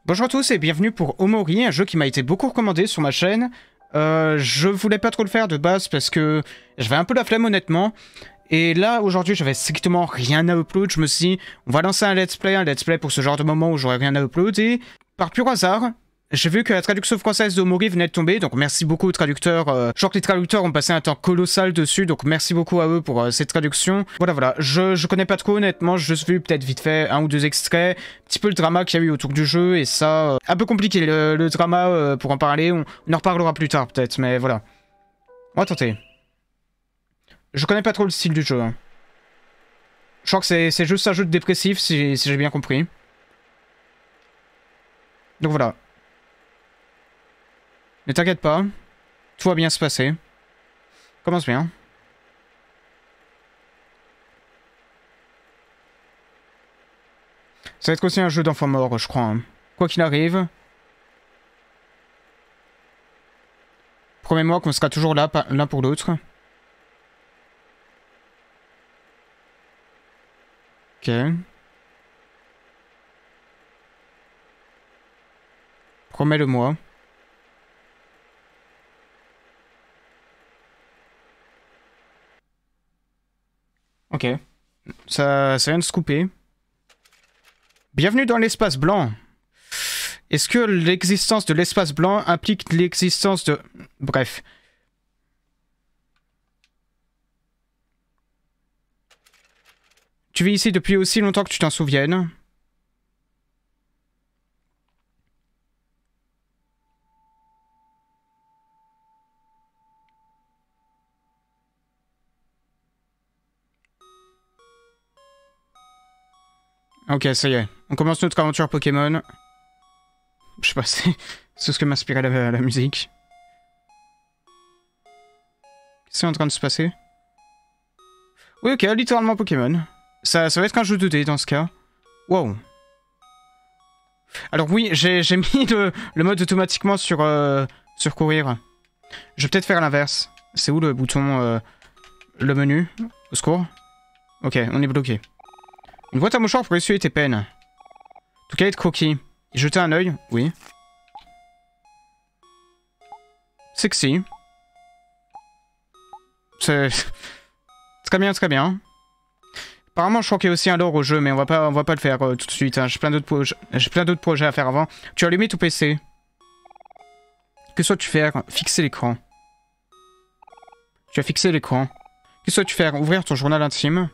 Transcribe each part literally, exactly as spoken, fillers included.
Bonjour à tous et bienvenue pour Omori, un jeu qui m'a été beaucoup recommandé sur ma chaîne. Euh, je voulais pas trop le faire de base parce que j'avais un peu la flemme honnêtement. Et là, aujourd'hui, j'avais strictement rien à upload. Je me suis dit, on va lancer un let's play, un let's play pour ce genre de moment où j'aurais rien à uploader. Par pur hasard, j'ai vu que la traduction française d'Omori venait de tomber, donc merci beaucoup aux traducteurs. Euh, je crois que les traducteurs ont passé un temps colossal dessus, donc merci beaucoup à eux pour euh, cette traduction. Voilà, voilà, je, je connais pas trop honnêtement, j'ai juste vu peut-être vite fait un ou deux extraits, un petit peu le drama qu'il y a eu autour du jeu, et ça, euh, un peu compliqué le, le drama euh, pour en parler, on, on en reparlera plus tard peut-être, mais voilà. On va tenter. Je connais pas trop le style du jeu. Hein. Je crois que c'est juste un jeu de dépressif, si, si j'ai bien compris. Donc voilà. Ne t'inquiète pas, tout va bien se passer. Commence bien. Ça va être aussi un jeu d'enfant mort, je crois. Hein. Quoi qu'il arrive. Promets-moi qu'on sera toujours là, l'un pour l'autre. Ok. Promets-le-moi. Ok. Ça, ça vient de se couper. Bienvenue dans l'espace blanc. Est-ce que l'existence de l'espace blanc implique l'existence de... Bref. Tu vis ici depuis aussi longtemps que tu t'en souviennes. Ok, ça y est. On commence notre aventure Pokémon. Je sais pas, c'est ce que m'inspirait la, la musique. Qu'est-ce qui est en train de se passer? Oui, ok, littéralement Pokémon. Ça, ça va être un jeu deux D dans ce cas. Wow. Alors oui, j'ai mis le, le mode automatiquement sur, euh, sur courir. Je vais peut-être faire l'inverse. C'est où le bouton... Euh, le menu? Au secours. Ok, on est bloqué. Une boîte à mouchoirs pour essuyer tes peines. Tout cas, être croquis. Y jeter un œil? Oui. Sexy. C'est... Très bien, très bien. Apparemment, je crois qu'il y a aussi un lore au jeu, mais on va pas, on va pas le faire euh, tout de suite. Hein. J'ai plein d'autres projets, j'ai plein d'autres projets à faire avant. Tu as allumé ton P C. Que souhaites-tu faire? Fixer l'écran. Tu as fixé l'écran. Que souhaites-tu faire? Ouvrir ton journal intime.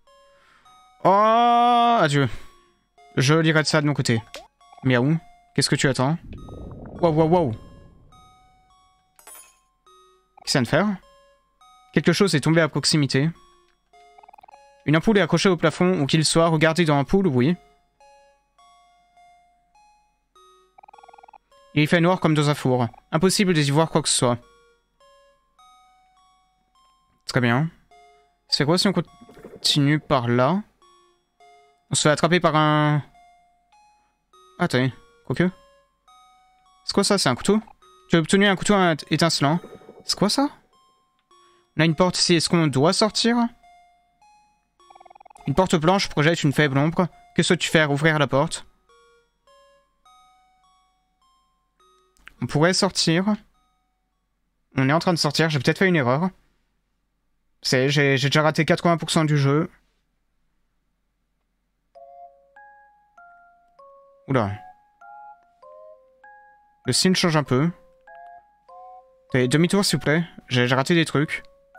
Oh, adieu. Je lirai de ça de mon côté. Miaou. Qu'est-ce que tu attends? Wow, wow, wow. Qu'est-ce que ça vient de faire? Quelque chose est tombé à proximité. Une ampoule est accrochée au plafond, où qu'il soit. Regardez dans l'ampoule, oui. Il fait noir comme dans un four. Impossible d'y voir quoi que ce soit. Très bien. C'est quoi si on continue par là? On se fait attraper par un... Attends, quoique. C'est quoi ça? C'est un couteau? Tu as obtenu un couteau étincelant. C'est quoi ça? On a une porte ici. Est-ce qu'on doit sortir? Une porte blanche projette une faible ombre. Que souhaites-tu faire? Ouvrir la porte. On pourrait sortir. On est en train de sortir. J'ai peut-être fait une erreur. C'est, j'ai déjà raté quatre-vingts pour cent du jeu. Oula. Le signe change un peu. Demi-tour, s'il vous plaît. J'ai raté des trucs.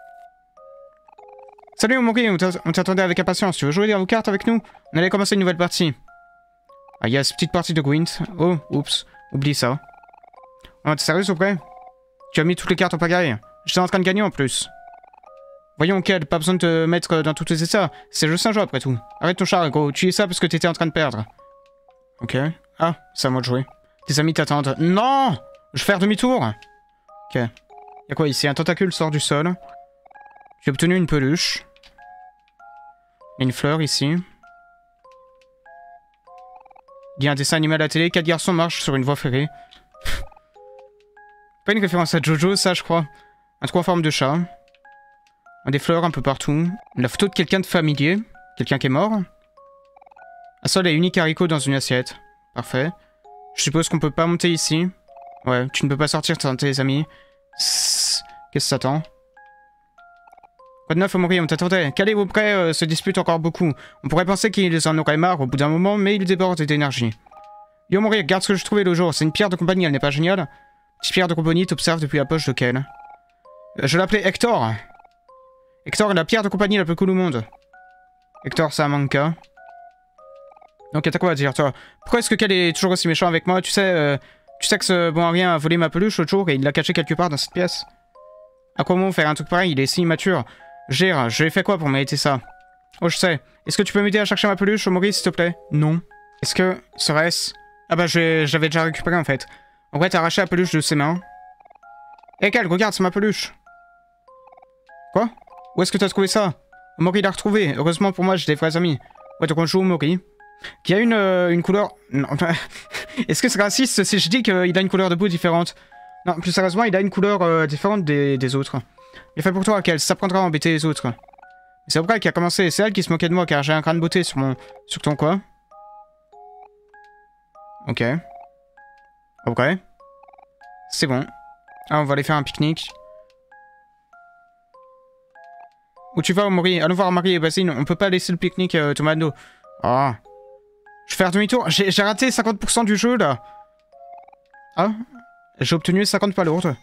Salut Omori, on t'attendait avec impatience. Tu veux jouer aux cartes avec nous? On allait commencer une nouvelle partie. Ah yes, petite partie de Gwent. Oh, oups. Oublie ça. Oh, t'es sérieux, s'il vous plaît? Tu as mis toutes les cartes en pagaille. J'étais en train de gagner en plus. Voyons, Kel, pas besoin de te mettre dans tous tes états. C'est juste un jeu après tout. Arrête ton char, gros. Tu es ça parce que t'étais en train de perdre. Ok. Ah, c'est à moi de jouer. Tes amis t'attendent. Non! Je vais faire demi-tour. Ok. Y'a quoi ici? Un tentacule sort du sol. J'ai obtenu une peluche. Il y a une fleur ici. Il y a un dessin animé à la télé. Quatre garçons marchent sur une voie ferrée. Pas une référence à Jojo, ça, je crois. Un trou en forme de chat. Des fleurs un peu partout. La photo de quelqu'un de familier. Quelqu'un qui est mort. Un seul et unique haricot dans une assiette. Parfait. Je suppose qu'on peut pas monter ici. Ouais, tu ne peux pas sortir sans tes amis. Qu'est-ce que ça t'attend? Quoi de neuf, Omori, on t'attendait. Calais vos prêts euh, se disputent encore beaucoup. On pourrait penser qu'ils en auraient marre au bout d'un moment, mais ils débordent d'énergie. Yo, Omori, regarde ce que je trouvais l'autre jour. C'est une pierre de compagnie, elle n'est pas géniale? Petite pierre de compagnie, t'observes depuis la poche de Ken. Euh, je l'appelais Hector. Hector est la pierre de compagnie la plus cool au monde. Hector, c'est un manca. Donc, t'as quoi à dire, toi? Pourquoi est-ce que Ken est toujours aussi méchant avec moi? Tu sais, euh, tu sais que ce bon à rien a volé ma peluche l'autre jour et il l'a cachée quelque part dans cette pièce. À quoi bon faire un truc pareil? Il est si immature. Gère, j'ai fait quoi pour mériter ça? Oh, je sais. Est-ce que tu peux m'aider à chercher ma peluche, Omori, s'il te plaît? Non. Est-ce que... serait-ce... Ah bah, j'avais déjà récupéré, en fait. En vrai, t'as arraché la peluche de ses mains. Hé, Kel, regarde, c'est ma peluche. Quoi? Où est-ce que t'as trouvé ça? Omori l'a retrouvé. Heureusement pour moi, j'ai des vrais amis. Ouais, donc on joue Omori. Qui a une, euh, une couleur... Non, est-ce que c'est raciste si je dis qu'il a une couleur de peau différente? Non, plus sérieusement, il a une couleur euh, différente des, des autres. Il fait pour toi, Kel, ça prendra à embêter les autres. C'est Obra qui a commencé, c'est elle qui se moquait de moi car j'ai un grain de beauté sur mon... sur ton quoi? Ok. Ok. C'est bon. Ah, on va aller faire un pique-nique. Où tu vas, Omori? Allons voir Marie et Basile, on peut pas laisser le pique-nique euh, Tomando. Ah. Je vais faire demi-tour. J'ai raté cinquante pour cent du jeu, là. Ah. J'ai obtenu cinquante palourdes.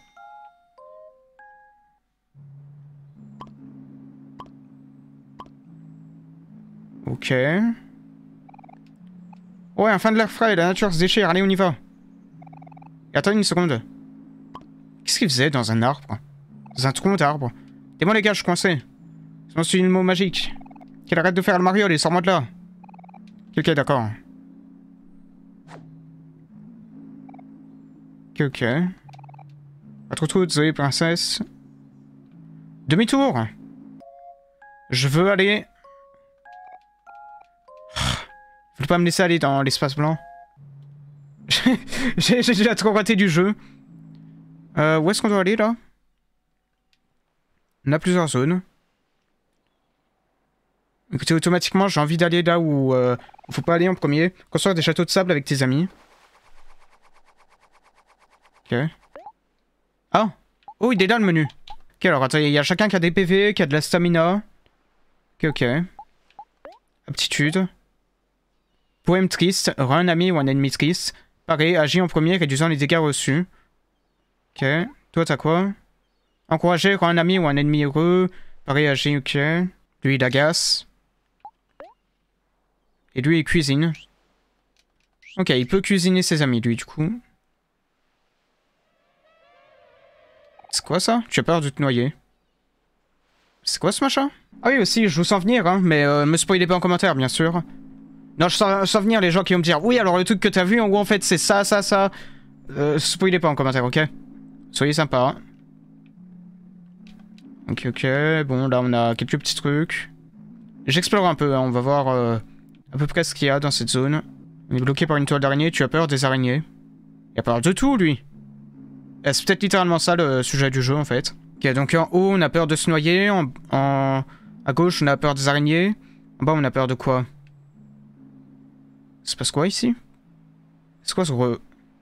Ok. Ouais, un fin de l'air frais, la nature se déchire, allez, on y va. Et attends une seconde. Qu'est-ce qu'il faisait dans un arbre? Dans un tronc d'arbre? Dis-moi les gars, je suis coincé. C'est une mot magique. Qu'elle arrête de faire le mariole et sors-moi de là. Ok, d'accord. Ok, ok. Pas trop tout, désolé, princesse. Demi-tour. Je veux aller... Je veux pas me laisser aller dans l'espace blanc. J'ai déjà trop raté du jeu. Euh, où est-ce qu'on doit aller, là? On a plusieurs zones. Écoutez, automatiquement, j'ai envie d'aller là où euh, faut pas aller en premier. Construire des châteaux de sable avec tes amis. Ok. Ah! Oh, il est là le menu. Ok, alors attends, il y a chacun qui a des P V, qui a de la stamina. Ok, ok. Aptitude. Poème triste, rend un ami ou un ennemi triste. Pareil, agis en premier, réduisant les dégâts reçus. Ok. Toi, t'as quoi? Encourager, rend un ami ou un ennemi heureux. Pareil, agis, ok. Lui, il agace. Et lui, il cuisine. Ok, il peut cuisiner ses amis, lui, du coup. C'est quoi, ça? Tu as peur de te noyer. C'est quoi, ce machin? Ah oui, aussi, je vous sens venir, hein, mais euh, me spoilez pas en commentaire, bien sûr. Non, je sens, je sens venir les gens qui vont me dire « Oui, alors le truc que t'as vu, en gros, en fait, c'est ça, ça, ça. Euh, » Spoilez pas en commentaire, ok? Soyez sympa. Ok, ok. Bon, là, on a quelques petits trucs. J'explore un peu, hein, on va voir euh, à peu près ce qu'il y a dans cette zone. On est bloqué par une toile d'araignée, tu as peur des araignées. Il a peur de tout, lui. C'est peut-être littéralement ça, le sujet du jeu, en fait. Ok, donc en haut, on a peur de se noyer. En, en... À gauche, on a peur des araignées. En bas, on a peur de quoi? Il se passe quoi ici? C'est quoi ce gros...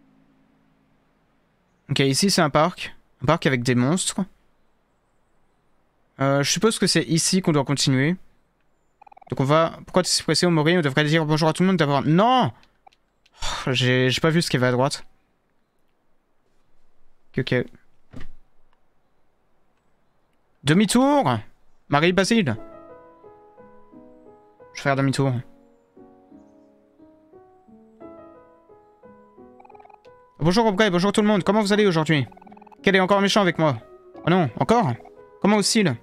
Ok, ici c'est un parc. Un parc avec des monstres. Euh, je suppose que c'est ici qu'on doit continuer. Donc on va... Pourquoi tu es si pressé, Omori? On devrait dire bonjour à tout le monde d'abord. Non! Oh, j'ai pas vu ce qu'il y avait à droite. Ok, ok. Demi-tour! Marie Basile. Je vais faire demi-tour. Bonjour Obray, bonjour tout le monde, comment vous allez aujourd'hui? Quel est encore méchant avec moi? Oh non, encore? Comment hostile?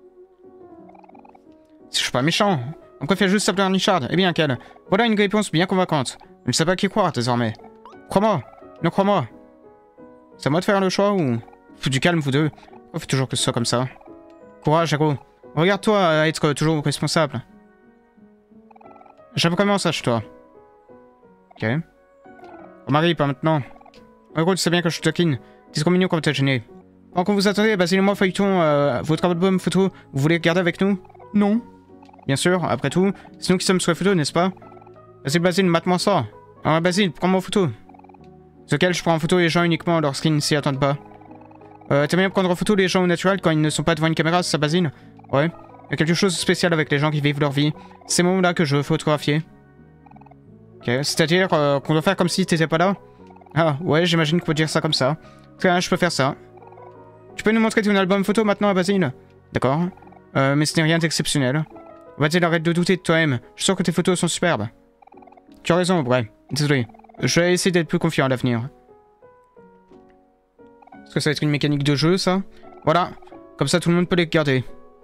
Je suis pas méchant. On préfère juste s'appeler Richard. Eh bien, quelle? Voilà une réponse bien convaincante. Je ne sais pas qui croire désormais. Crois-moi, non crois-moi. C'est à moi de faire le choix ou... Faut du calme, vous deux. Pourquoi faut toujours que ce soit comme ça? Courage, Hero. Regarde-toi à être toujours responsable. J'aime vraiment ça chez toi. Ok. Oh Marie, pas maintenant. Hero, tu sais bien que je te taquine. T'es trop mignon comme t'es gêné. Pendant qu'on vous attendez, Basile et moi feuilletons euh, votre album photo. Vous voulez regarder avec nous? Non. Bien sûr, après tout, c'est nous qui sommes sur les photos, n'est-ce pas? Basile, Basile, mate-moi ça. Ah, Basile, prends-moi en photo. Lequel je prends en photo les gens uniquement lorsqu'ils ne s'y attendent pas. Euh, T'aimes bien prendre en photo les gens au naturel quand ils ne sont pas devant une caméra, ça basine? Ouais. Il y a quelque chose de spécial avec les gens qui vivent leur vie. Ces moments-là que je veux photographier. Ok, c'est-à-dire euh, qu'on doit faire comme si t'étais pas là? Ah, ouais, j'imagine qu'on peut dire ça comme ça. Tiens, je peux faire ça. Tu peux nous montrer ton album photo maintenant à Basile? D'accord. Euh, mais ce n'est rien d'exceptionnel. Va-t-il arrête de douter de toi-même. Je suis sûr que tes photos sont superbes. Tu as raison, ouais. Désolé. Je vais essayer d'être plus confiant à l'avenir. Est-ce que ça va être une mécanique de jeu, ça? Voilà. Comme ça, tout le monde peut les garder.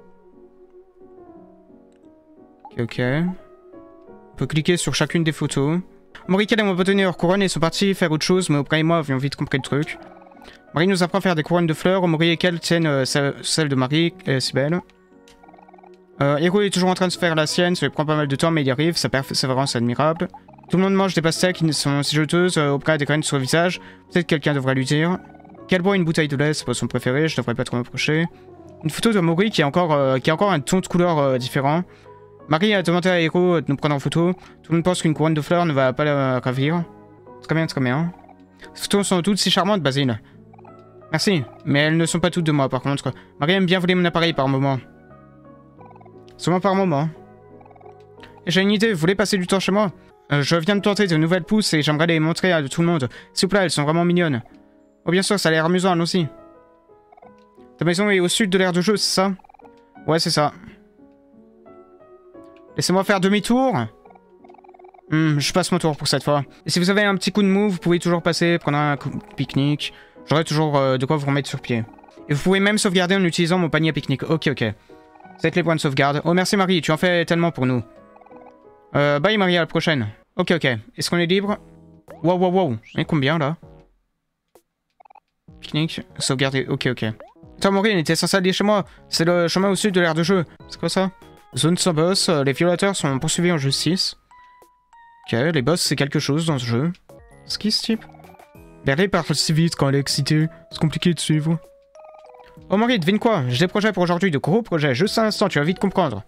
Ok, ok. On peut cliquer sur chacune des photos. Mori et moi donné leur couronne et sont partis faire autre chose, mais Oprah et moi avions vite compris le truc. Marie nous apprend à faire des couronnes de fleurs. Mori et Kel tiennent euh, celle de Marie, elle est si belle. Euh, Hiro est toujours en train de se faire la sienne, ça lui prend pas mal de temps, mais il y arrive, sa persévérance est admirable. Tout le monde mange des pastèques qui sont si jeteuses, euh, Oprah a des graines sur le visage, peut-être quelqu'un devrait lui dire. Kel boit une bouteille de lait, c'est pas son préféré, je devrais pas trop m'approcher. Une photo de Mori qui a encore, euh, qui a encore un ton de couleur euh, différent. Marie a demandé à Hiro de nous prendre en photo. Tout le monde pense qu'une couronne de fleurs ne va pas la ravir. Très bien, très bien. Ces photos sont toutes si charmantes, Basile. Merci, mais elles ne sont pas toutes de moi par contre. Marie aime bien voler mon appareil par moment. Seulement par moment. J'ai une idée, vous voulez passer du temps chez moi? euh, Je viens de tenter de nouvelles pousses et j'aimerais les montrer à tout le monde. S'il vous plaît, elles sont vraiment mignonnes. Oh bien sûr, ça a l'air amusant, allons-y. Ta maison est au sud de l'aire de jeu, c'est ça? Ouais, c'est ça. Laissez-moi faire demi-tour. Hmm, je passe mon tour pour cette fois. Et si vous avez un petit coup de mou, vous pouvez toujours passer, prendre un coup de pique-nique. J'aurai toujours euh, de quoi vous remettre sur pied. Et vous pouvez même sauvegarder en utilisant mon panier à pique-nique. Ok, ok. C'est les points de sauvegarde. Oh, merci Marie, tu en fais tellement pour nous. Euh, bye Marie, à la prochaine. Ok, ok. Est-ce qu'on est libre? Wow, wow, wow. J'en ai combien, là? Pique-nique, sauvegarder. Ok, ok. Attends, Marie, elle était censée aller chez moi. C'est le chemin au sud de l'aire de jeu. C'est quoi ça? Zone sans boss. Les violateurs sont poursuivis en justice. Ok, les boss, c'est quelque chose dans ce jeu. C'est qui, ce type? Berlé parle si vite quand elle est excitée. C'est compliqué de suivre. Oh Marie, devine quoi? J'ai des projets pour aujourd'hui, de gros projets. Juste un instant, tu vas vite comprendre.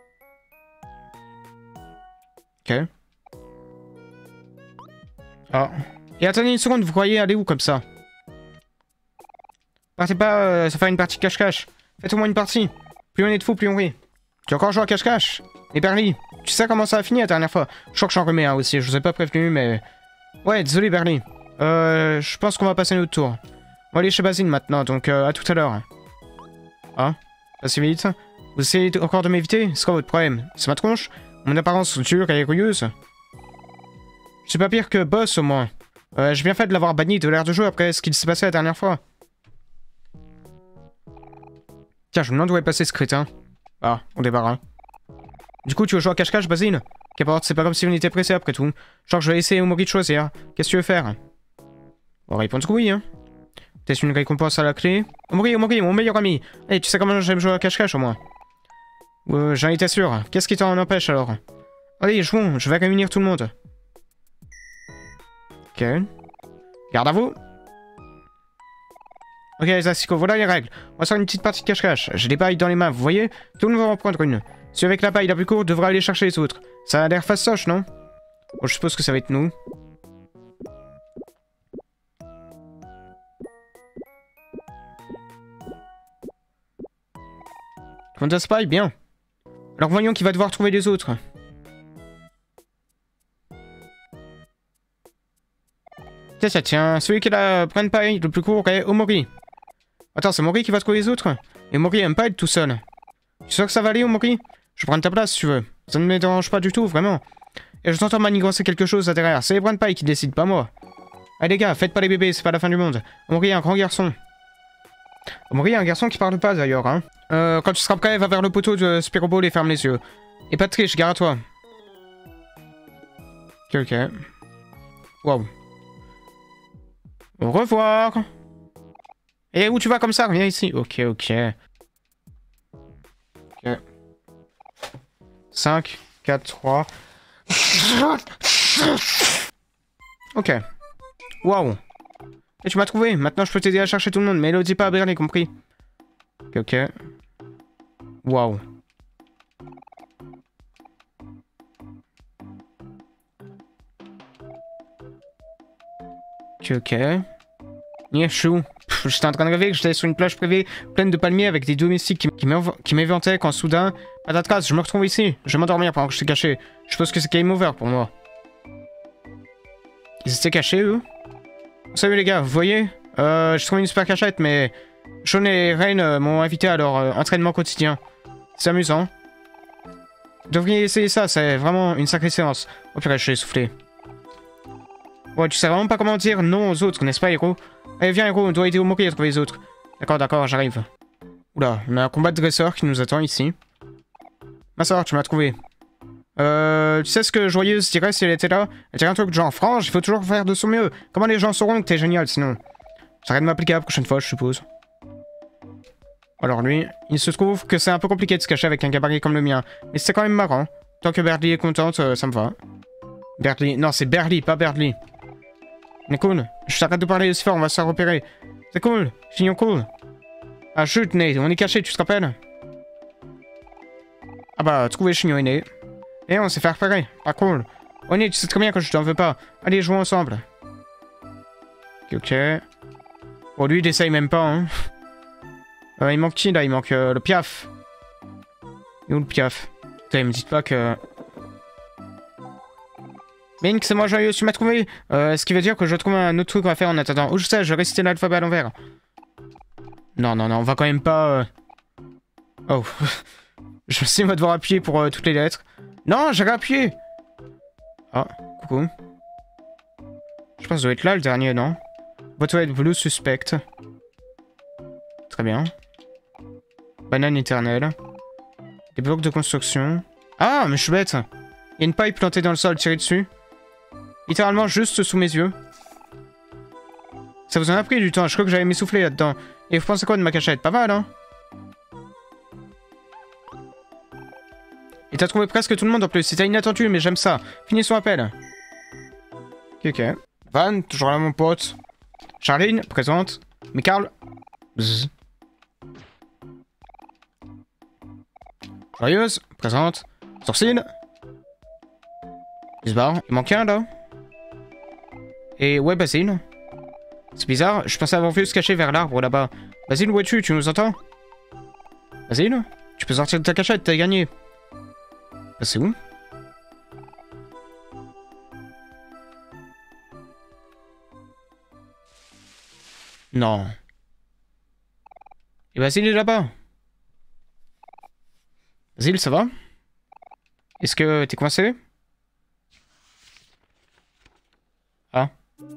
Ok. Ah. Et attendez une seconde, vous croyez aller où comme ça? Partez pas, euh, ça fait une partie cache-cache. Faites au moins une partie. Plus on est de fous, plus on rit. Tu as encore joué à cache-cache? Et Berly, tu sais comment ça a fini la dernière fois? Je crois que j'en remets un aussi, je vous ai pas prévenu, mais... Ouais, désolé Berly. Euh, je pense qu'on va passer notre tour. On va aller chez Basile maintenant, donc euh, à tout à l'heure. Ah, pas si vite. Vous essayez encore de m'éviter? C'est quoi votre problème? C'est ma tronche? Mon apparence dure et rugueuse? Je suis pas pire que Boss au moins. Euh, j'ai bien fait de l'avoir banni de l'aire de jeu après ce qu'il s'est passé la dernière fois. Tiens, je me demande où est passé ce crétin. Ah, on débarre. Du coup, tu veux jouer à cache-cache, Basile? Qu'importe, c'est pas comme si on était pressé après tout. Genre, je vais laisser Omori de choisir. Qu'est-ce que tu veux faire? On répond que oui, hein. Peut-être une récompense à la clé. Omori, Omori, mon meilleur ami. Hey, tu sais comment j'aime jouer à cache-cache au moins? Euh, j'en étais sûr. Qu'est-ce qui t'en empêche alors? Allez, jouons, je vais réunir tout le monde. Ok. Garde à vous. Ok, les Asiko, voilà les règles. On va faire une petite partie de cache-cache. J'ai des pailles dans les mains, vous voyez? Tout le monde va en prendre une. Celui avec la paille la plus courte devra aller chercher les autres. Ça a l'air fastoche, non? Bon, je suppose que ça va être nous. Quant se paille, bien. Alors voyons qui va devoir trouver les autres. Tiens, tiens, tiens. Celui qui a la prenne paille le plus court est Omori. Attends, c'est Omori qui va trouver les autres? Et Omori aime pas être tout seul. Tu sais que ça va aller, Omori? Je prends ta place si tu veux. Ça ne me dérange pas du tout, vraiment. Et je t'entends manigancer quelque chose là derrière. C'est les brins de paille qui décident, pas moi. Allez les gars, faites pas les bébés, c'est pas la fin du monde. Omori est un grand garçon. Omori est un garçon qui parle pas d'ailleurs, hein. Euh, quand tu seras prêt, va vers le poteau de Spiroball et ferme les yeux. Et pas de triche, gare à toi. Ok, ok. Waouh. Au revoir. Et où tu vas comme ça? Viens ici. Ok, ok. Ok. cinq, quatre, trois. Ok. Waouh. Et tu m'as trouvé. Maintenant, je peux t'aider à chercher tout le monde. Mais ne le dis pas à Bernie, compris? Ok, ok. Waouh. Ok, ok. Yeah, chou. J'étais en train de rêver que j'étais sur une plage privée pleine de palmiers avec des domestiques qui, qui m'éventaient quand soudain, patatras, je me retrouve ici. Je vais m'endormir pendant que je suis caché. Je pense que c'est game over pour moi. Ils étaient cachés, eux? Salut les gars, vous voyez? Euh, j'ai trouvé une super cachette, mais Sean et Rain euh, m'ont invité à leur euh, entraînement quotidien. C'est amusant. Vous devriez essayer ça, c'est vraiment une sacrée séance. Oh purée, je suis essoufflé. Ouais, tu sais vraiment pas comment dire non aux autres, n'est-ce pas, héros? Allez, viens, héros, on doit aider Omori à trouver les autres. D'accord, d'accord, j'arrive. Oula, on a un combat de dresseurs qui nous attend ici. Ma soeur, tu m'as trouvé. Euh, tu sais ce que Joyeuse dirait si elle était là? Elle dirait un truc genre, franche, il faut toujours faire de son mieux. Comment les gens sauront que t'es génial sinon? J'arrête de m'appliquer la prochaine fois, je suppose. Alors lui, il se trouve que c'est un peu compliqué de se cacher avec un gabarit comme le mien. Mais c'est quand même marrant. Tant que Berly est contente, euh, ça me va. Berly, non c'est Berly, pas Berly. Mais cool, je t'arrête de parler aussi fort, on va se faire repérer. C'est cool, chignon cool. Ah chut, Nate, on est caché, tu te rappelles? Ah bah, trouvé chignon et né. Et on s'est fait repérer, pas cool. Oh Nate, tu sais très bien que je t'en veux pas. Allez, jouons ensemble. Ok, ok. Bon, lui, il essaye même pas, hein. Euh, il manque qui, là? Il manque euh, le Piaf. Et où le Piaf? Putain, me dites pas que... Mink, c'est moi Joyeuse, tu m'as trouvé. Euh, ce qui veut dire que je trouve un autre truc à faire en attendant. Oh, je sais, je vais réciter l'alphabet à l'envers. Non, non, non, on va quand même pas... Euh... Oh. Je sais, on va devoir appuyer pour euh, toutes les lettres. Non, j'ai réappuyé. Ah, coucou. Je pense que ça doit être là, le dernier, non? Votre être blue suspect. Très bien. Banane éternelle. Des blocs de construction. Ah, mais je suis bête. Il y a une paille plantée dans le sol, tirée dessus. Littéralement juste sous mes yeux. Ça vous en a pris du temps, je crois que j'allais m'essouffler là-dedans. Et vous pensez quoi de ma cachette? Pas mal, hein? Et t'as trouvé presque tout le monde en plus, c'était inattendu, mais j'aime ça. Finis son appel. Ok, ok. Van, toujours là mon pote. Charline, présente. Mais Carl. Bzz. Joyeuse, présente. Sourcil. Il se barre. Il manque un là. Et ouais, Basile. C'est bizarre, je pensais avoir vu se cacher vers l'arbre là-bas. Basile, où es-tu? Tu nous entends? Basile? Tu peux sortir de ta cachette, t'as gagné. Bah, c'est où? Non. Et Basile est là-bas. Basile, ça va? Est-ce que t'es coincé? Ah.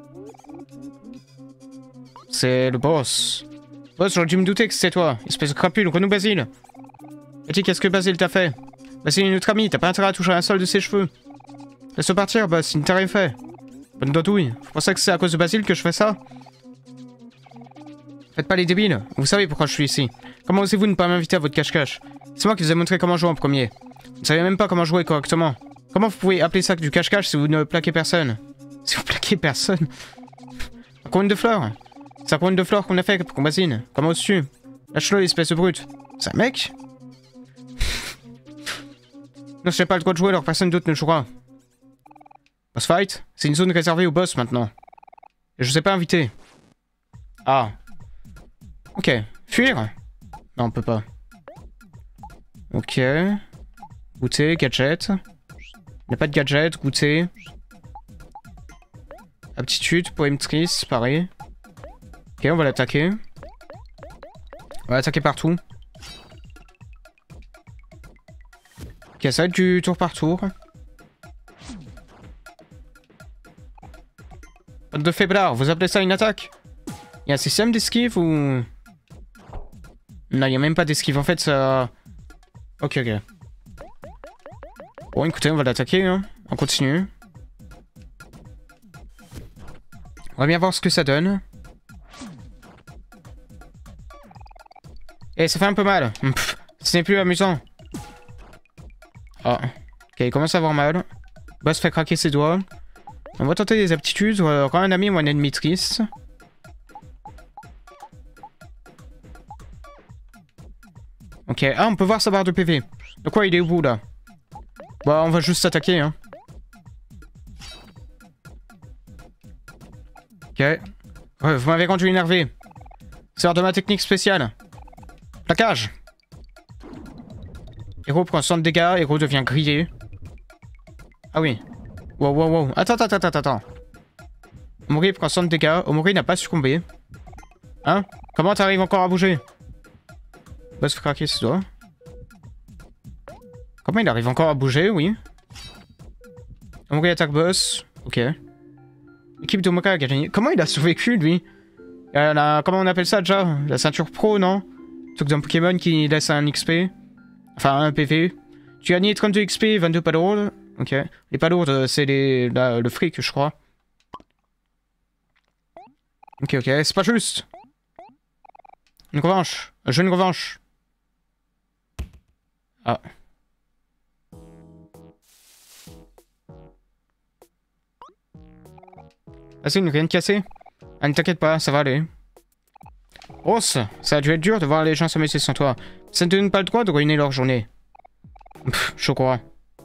C'est le boss. Boss, j'aurais dû me douter que c'était toi. Espèce de crapule, renoue Basile. Et dis, qu'est-ce que Basile t'a fait? Basile est notre ami, t'as pas intérêt à toucher un seul de ses cheveux. Laisse-le partir, Boss, il ne t'a rien fait. Bonne dodouille. Vous pensez que c'est à cause de Basile que je fais ça? Faites pas les débiles. Vous savez pourquoi je suis ici. Comment osez-vous ne pas m'inviter à votre cache-cache? C'est moi qui vous ai montré comment jouer en premier. Vous ne savez même pas comment jouer correctement. Comment vous pouvez appeler ça du cache-cache si vous ne plaquez personne? Si vous plaquez personne? Un coin de fleurs. C'est un coin de fleurs qu'on a fait pour Basile. Comment oses-tu? Lâche-le, espèce de brute. C'est un mec? Non, si j'ai pas le droit de jouer, alors personne d'autre ne jouera. Boss fight? C'est une zone réservée aux boss maintenant. Et je vous ai pas invité. Ah. Ok. Fuir? Non, on peut pas. Ok. Goûter, gadget. Il n'y a pas de gadget, goûter. Aptitude, poème triste, pareil. Ok, on va l'attaquer. On va l'attaquer partout. Ok, ça va être du tour par tour. Bande de faiblards, vous appelez ça une attaque? Il y a un système d'esquive ou... Non, il n'y a même pas d'esquive. En fait, ça... Ok, ok. Bon, écoutez, on va l'attaquer, hein. On continue. On va bien voir ce que ça donne. Et ça fait un peu mal. Pff, ce n'est plus amusant. Ah. Ok, il commence à avoir mal. Boss fait craquer ses doigts. On va tenter des aptitudes. Euh, quand un ami ou un ennemi triste. Ok. Ah, on peut voir sa barre de P V. De quoi il est où là? Bah, on va juste s'attaquer, hein. Ok. Ouais, vous m'avez rendu énervé. C'est l'heure de ma technique spéciale. Plaquage. Héros prend cent de dégâts, héros devient grillé. Ah oui. Wow, wow, wow. Attends, attends, attends, attends. Omori prend cent de dégâts. Omori n'a pas succombé. Hein? Comment t'arrives encore à bouger? Boss fait craquer ses doigts. Comment il arrive encore à bouger? Oui. Omori attaque boss. Ok. L'équipe d'Omoka a gagné. Comment il a survécu, lui? euh, la... Comment on appelle ça, déjà? La ceinture pro, non? Truc d'un Pokémon qui laisse un X P. Enfin, un P V. Tu as gagné trente-deux X P, vingt-deux palourdes. Ok. Les palourdes, c'est les... La... le fric, je crois. Ok, ok. C'est pas juste. Une revanche. Je veux une revanche. Ah. Vas-y, rien de cassé. Ah, ne t'inquiète pas, ça va aller. Ross, ça a dû être dur de voir les gens s'amuser sans toi. Ça ne te donne pas le droit de ruiner leur journée. Pff, je crois.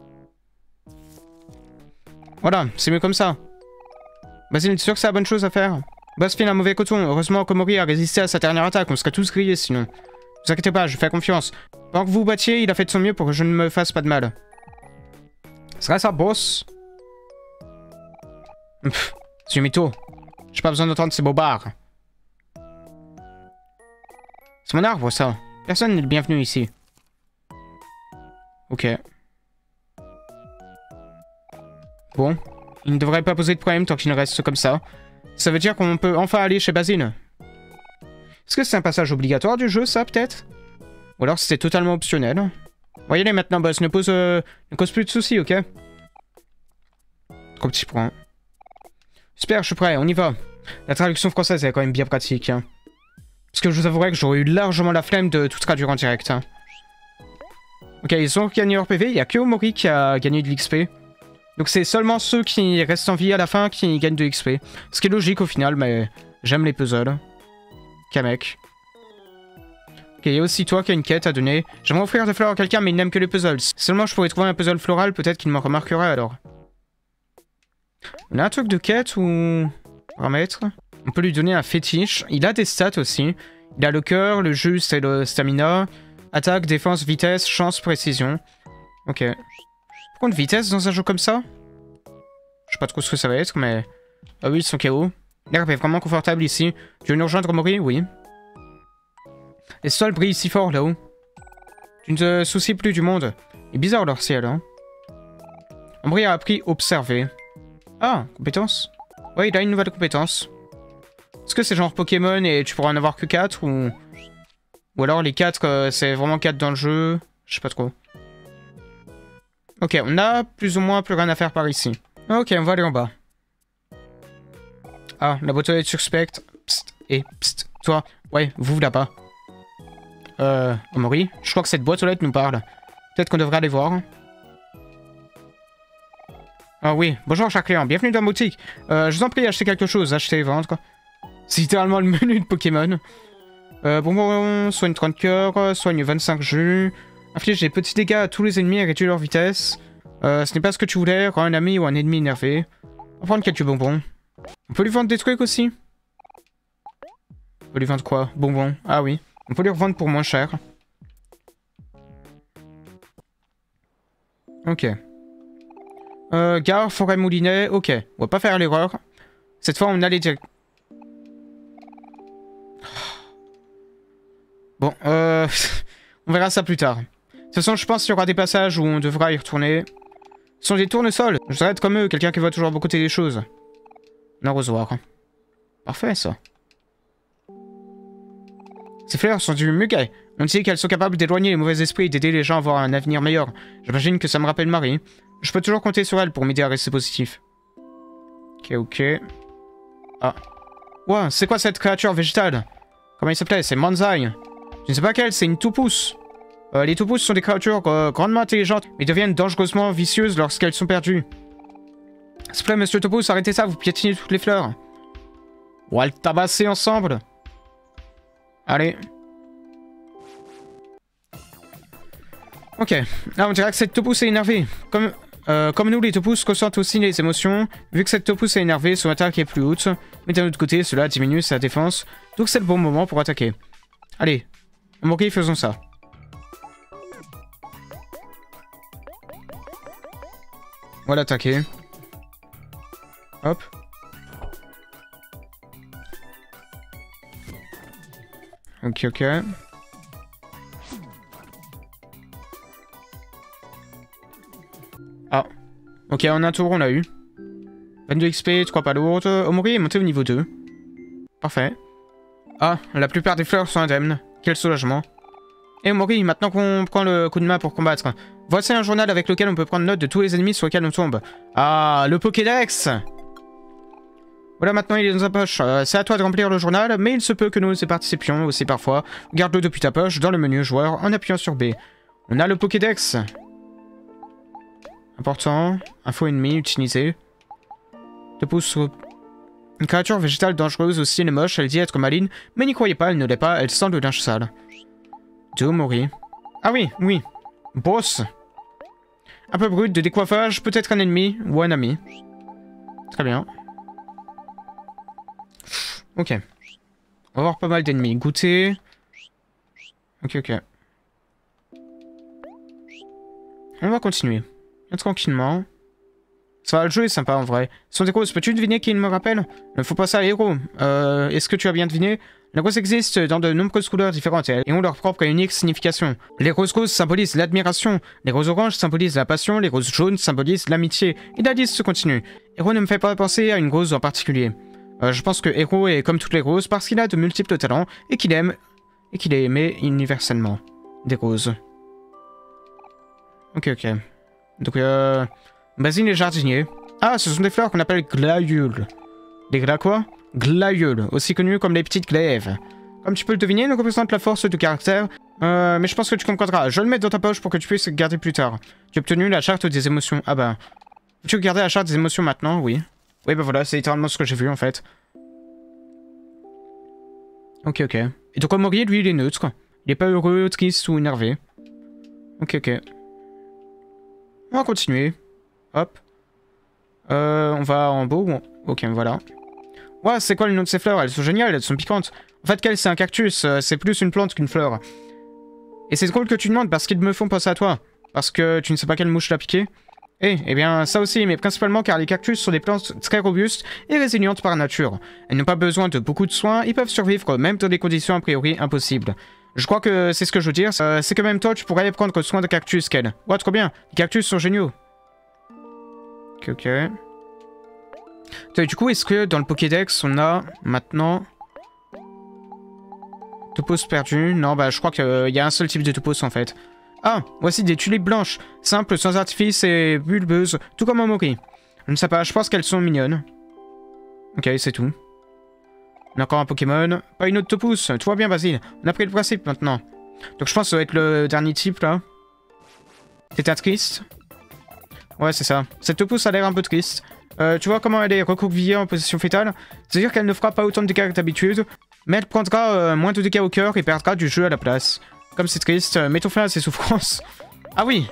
Voilà, c'est mieux comme ça. Vas-y, es sûr que c'est la bonne chose à faire? Boss file un mauvais coton. Heureusement qu'Omori a résisté à sa dernière attaque. On serait tous grillés sinon. Ne vous inquiétez pas, je fais confiance. Pendant que vous vous battiez, il a fait de son mieux pour que je ne me fasse pas de mal. Serait ça, boss? Pff, c'est du mytho. J'ai pas besoin d'entendre ces bobards. C'est mon arbre, ça. Personne n'est le bienvenu ici. Ok. Bon. Il ne devrait pas poser de problème tant qu'il reste comme ça. Ça veut dire qu'on peut enfin aller chez Basile. Est-ce que c'est un passage obligatoire du jeu, ça, peut-être? Ou alors c'était totalement optionnel. Voyez-les maintenant, boss. Ne, pose, euh, ne cause plus de soucis, ok? Trop petit point. Super, je suis prêt, on y va. La traduction française est quand même bien pratique. Hein. Parce que je vous avouerai que j'aurais eu largement la flemme de tout traduire en direct. Hein. Ok, ils ont gagné leur P V. Il n'y a que Omori qui a gagné de l'X P. Donc c'est seulement ceux qui restent en vie à la fin qui gagnent de l'X P. Ce qui est logique au final, mais j'aime les puzzles. Kamek. Ok, il y a aussi toi qui a une quête à donner. J'aimerais offrir des fleurs à quelqu'un, mais il n'aime que les puzzles. Si seulement je pourrais trouver un puzzle floral, peut-être qu'il me remarquerait alors. On a un truc de quête ou... paramètres. On peut lui donner un fétiche. Il a des stats aussi. Il a le cœur, le juste et le stamina. Attaque, défense, vitesse, chance, précision. Ok. Pourquoi une vitesse dans un jeu comme ça? Je sais pas trop ce que ça va être, mais... Ah oui, ils sont K O. L'herbe est vraiment confortable ici. Tu veux nous rejoindre, Omori? Oui. Les sols brillent si fort là-haut. Tu ne te soucies plus du monde. Il est bizarre leur ciel, hein. Omori a appris observer. Ah, compétence. Ouais, il a une nouvelle compétence. Est-ce que c'est genre Pokémon et tu pourras en avoir que quatre ou... Ou alors les quatre, euh, c'est vraiment quatre dans le jeu? Je sais pas trop. Ok, on a plus ou moins plus rien à faire par ici. Ok, on va aller en bas. Ah, la boîte aux lettres suspecte. Psst, et psst, toi. Ouais, vous là-bas. Euh, Omori, je crois que cette boîte aux lettres nous parle. Peut-être qu'on devrait aller voir. Ah oui, bonjour cher client, bienvenue dans la boutique. Euh, je vous en prie, achetez quelque chose, acheter et vendre. C'est littéralement le menu de Pokémon. Euh, bonbon, soigne trente cœurs, soigne vingt-cinq jus. Inflige des petits dégâts à tous les ennemis et réduit leur vitesse. Euh, ce n'est pas ce que tu voulais, rends un ami ou un ennemi énervé. On va prendre quelques bonbons. On peut lui vendre des trucs aussi? On peut lui vendre quoi? Bonbons. Ah oui. On peut lui revendre pour moins cher. Ok. Euh, gare, forêt, moulinet. Ok. On va pas faire l'erreur. Cette fois, on allait dire... Bon, euh... on verra ça plus tard. De toute façon, je pense qu'il y aura des passages où on devra y retourner. Ce sont des tournesols. Je voudrais être comme eux, quelqu'un qui voit toujours beaucoup des choses. Un arrosoir. Parfait, ça. Ces fleurs sont du muguet. On dit qu'elles sont capables d'éloigner les mauvais esprits et d'aider les gens à avoir un avenir meilleur. J'imagine que ça me rappelle Marie. Je peux toujours compter sur elle pour m'aider à rester positif. Ok, ok. Ah. Ouah, c'est quoi cette créature végétale? Comment il s'appelait? C'est Manzai. Je ne sais pas quelle, c'est une toupousse. Euh, les toupous sont des créatures euh, grandement intelligentes, mais deviennent dangereusement vicieuses lorsqu'elles sont perdues. S'il vous plaît, monsieur Toupous, arrêtez ça, vous piétinez toutes les fleurs. On va le tabasser ensemble. Allez. Ok. Là, on dirait que cette toupousse est énervée. Comme... Euh, comme nous, les topus ressentent aussi les émotions. Vu que cette topus est énervée, son attaque est plus haute. Mais d'un autre côté, cela diminue sa défense. Donc c'est le bon moment pour attaquer. Allez, Omori, faisons ça. On va l'attaquer. Hop. Ok, ok. Ah. Ok, en un tour, on l'a eu. vingt-deux X P, trois pas lourdes. Omori est monté au niveau deux. Parfait. Ah, la plupart des fleurs sont indemnes. Quel soulagement. Et Omori, maintenant qu'on prend le coup de main pour combattre, voici un journal avec lequel on peut prendre note de tous les ennemis sur lesquels on tombe. Ah, le Pokédex! Voilà, maintenant il est dans sa poche. Euh, c'est à toi de remplir le journal, mais il se peut que nous y participions aussi parfois. Garde-le depuis ta poche dans le menu joueur en appuyant sur B. On a le Pokédex. Important. Info ennemi utilisée. Te pousse sur... Une créature végétale dangereuse aussi, elle est moche, elle dit être maligne, mais n'y croyez pas, elle ne l'est pas, elle sent le linge sale. De Omori. Ah oui, oui. Boss. Un peu brut de décoiffage, peut-être un ennemi ou un ami. Très bien. Ok. On va avoir pas mal d'ennemis. Goûter. Ok, ok. On va continuer. Tranquillement. Ça va, le jeu est sympa en vrai. Ce sont des roses, peux-tu deviner qui il me rappelle? Ne faut pas ça, héros. Euh, Est-ce que tu as bien deviné? Les roses existent dans de nombreuses couleurs différentes et ont leur propre et unique signification. Les roses roses symbolisent l'admiration, les roses oranges symbolisent la passion, les roses jaunes symbolisent l'amitié, et la liste se continue. Héros ne me fait pas penser à une rose en particulier. Euh, je pense que Héros est comme toutes les roses parce qu'il a de multiples talents et qu'il aime, et qu'il est aimé universellement. Des roses. Ok, ok. Donc, euh... Basile et jardinier. Ah, ce sont des fleurs qu'on appelle glaïeules. Des glas quoi? Glaïeules, aussi connues comme les petites glaives. Comme tu peux le deviner, nous représentent la force du caractère. Euh, mais je pense que tu comprendras. Je vais le mettre dans ta poche pour que tu puisses le garder plus tard. Tu as obtenu la charte des émotions. Ah bah... Tu veux garder la charte des émotions maintenant? Oui. Oui, bah voilà, c'est littéralement ce que j'ai vu en fait. Ok, ok. Et donc Omori, lui, il est neutre. Il est pas heureux, triste ou énervé. Ok, ok. On va continuer. Hop. Euh, on va en beau. Ok, voilà. Ouais, c'est quoi le nom de ces fleurs? Elles sont géniales, elles sont piquantes. En fait, qu'elle, c'est un cactus. Euh, c'est plus une plante qu'une fleur. Et c'est drôle que tu demandes parce qu'ils me font penser à toi. Parce que tu ne sais pas quelle mouche l'a piqué. Eh, eh bien, ça aussi, mais principalement car les cactus sont des plantes très robustes et résilientes par nature. Elles n'ont pas besoin de beaucoup de soins, ils peuvent survivre même dans des conditions a priori impossibles. Je crois que c'est ce que je veux dire, euh, c'est que même toi, tu pourrais prendre soin de cactus, Ken. Ouais, trop bien. Les cactus sont géniaux. Ok, ok. Du coup, est-ce que dans le Pokédex, on a maintenant... Topos perdu? Non, bah je crois qu'il y a un seul type de topos en fait. Ah, voici des tulipes blanches, simples, sans artifice et bulbeuses, tout comme Omori. Je ne sais pas, je pense qu'elles sont mignonnes. Ok, c'est tout. On a encore un Pokémon. Pas une autre topus, tout va bien Basile. On a pris le principe maintenant. Donc je pense que ça va être le dernier type là. T'étais triste? Ouais, c'est ça. Cette topus a l'air un peu triste. Euh, tu vois comment elle est recroquevillée en position fétale? C'est-à-dire qu'elle ne fera pas autant de dégâts que d'habitude, mais elle prendra euh, moins de dégâts au cœur et perdra du jeu à la place. Comme c'est triste, euh, mettons fin à ses souffrances. Ah oui!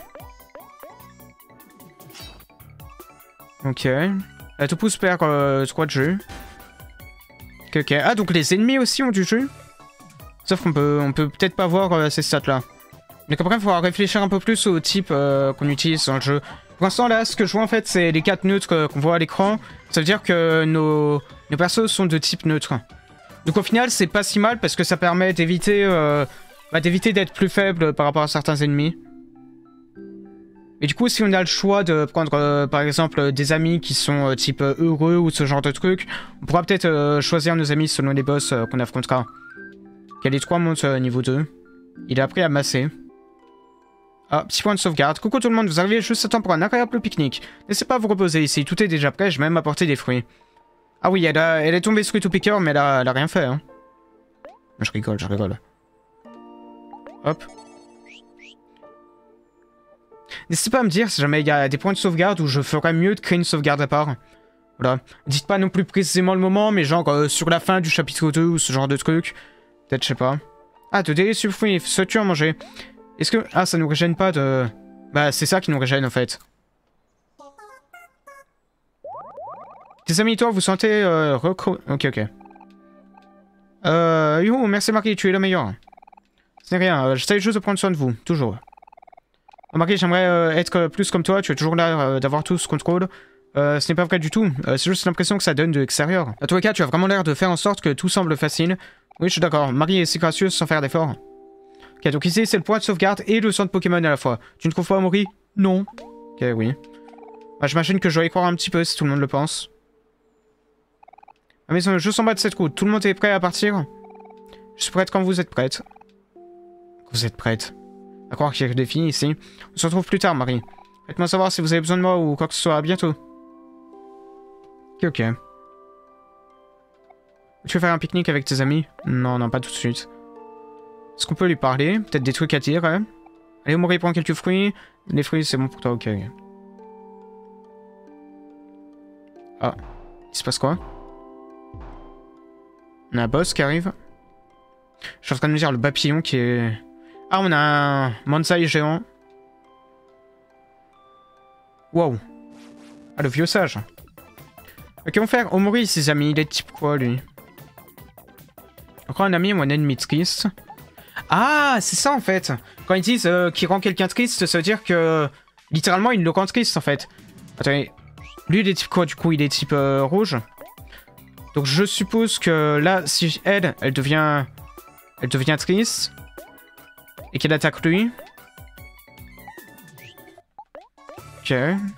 Ok. La topus perd euh, trois de jeu. Ok, ok. Ah, donc les ennemis aussi ont du jeu? Sauf qu'on peut on peut peut-être pas voir euh, ces stats-là. Mais après, il faudra réfléchir un peu plus au type euh, qu'on utilise dans le jeu. Pour l'instant, là, ce que je vois, en fait, c'est les quatre neutres euh, qu'on voit à l'écran. Ça veut dire que nos, nos persos sont de type neutre. Donc au final, c'est pas si mal parce que ça permet d'éviter euh, bah, d'éviter d'être plus faible par rapport à certains ennemis. Et du coup, si on a le choix de prendre, euh, par exemple, des amis qui sont euh, type euh, heureux ou ce genre de truc, on pourra peut-être euh, choisir nos amis selon les boss euh, qu'on affrontera. Ok, les trois montent euh, niveau deux. Il a appris à masser. Ah, petit point de sauvegarde. Coucou tout le monde, vous arrivez juste à temps pour un agréable pique-nique. N'essayez pas à vous reposer ici, tout est déjà prêt, j'ai même apporté des fruits. Ah oui, elle, a, elle est tombée sur tout piqueur, mais elle a, elle a rien fait, hein. Je rigole, je rigole. Hop. N'hésitez pas à me dire si jamais il y a des points de sauvegarde où je ferais mieux de créer une sauvegarde à part. Voilà. Dites pas non plus précisément le moment, mais genre euh, sur la fin du chapitre deux ou ce genre de truc. Peut-être, je sais pas. Ah, de délicieux fruits, souhaites-tu en manger? Est-ce que... Ah, ça nous régène pas de... Bah, c'est ça qui nous régène, en fait. Tes amis, toi, vous sentez euh, recro... Ok, ok. Euh... Yo, merci Marie, tu es le meilleur. Ce n'est rien, euh, j'essaie juste de prendre soin de vous, toujours. Oh, Marie, j'aimerais euh, être plus comme toi, tu es toujours là euh, d'avoir tout ce contrôle. Euh, ce n'est pas vrai du tout, euh, c'est juste l'impression que ça donne de l'extérieur. À tous les cas, tu as vraiment l'air de faire en sorte que tout semble facile. Oui, je suis d'accord, Marie est si gracieuse sans faire d'efforts. Ok, donc ici, c'est le point de sauvegarde et le centre Pokémon à la fois. Tu ne trouves pas, Marie? Non. Ok, oui. Bah, j'imagine que je dois y croire un petit peu si tout le monde le pense. La maison est juste en bas de cette route. Tout le monde est prêt à partir? Je suis prête quand vous êtes prête. Vous êtes prête. À croire qu'il y a des filles ici. On se retrouve plus tard, Marie. Faites-moi savoir si vous avez besoin de moi ou quoi que ce soit. À bientôt. Ok, ok. Tu veux faire un pique-nique avec tes amis? Non, non, pas tout de suite. Est-ce qu'on peut lui parler? Peut-être des trucs à dire, hein? Allez, Marie, prends quelques fruits. Les fruits, c'est bon pour toi, ok. Ah. Il se passe quoi? On a un boss qui arrive. Je suis en train de me dire le papillon qui est... Ah, on a un Mansai géant. Wow. Ah, le vieux sage. Ok, on va faire Omori, ses amis. Il est type quoi, lui? Encore un ami ou un ennemi triste? Ah, c'est ça, en fait. Quand ils disent euh, qu'il rend quelqu'un triste, ça veut dire que... Littéralement, il le rend triste, en fait. Attendez. Lui, il est type quoi, du coup? Il est type euh, rouge. Donc, je suppose que là, si elle, elle devient... Elle devient triste. Et qu'elle attaque lui. Ok.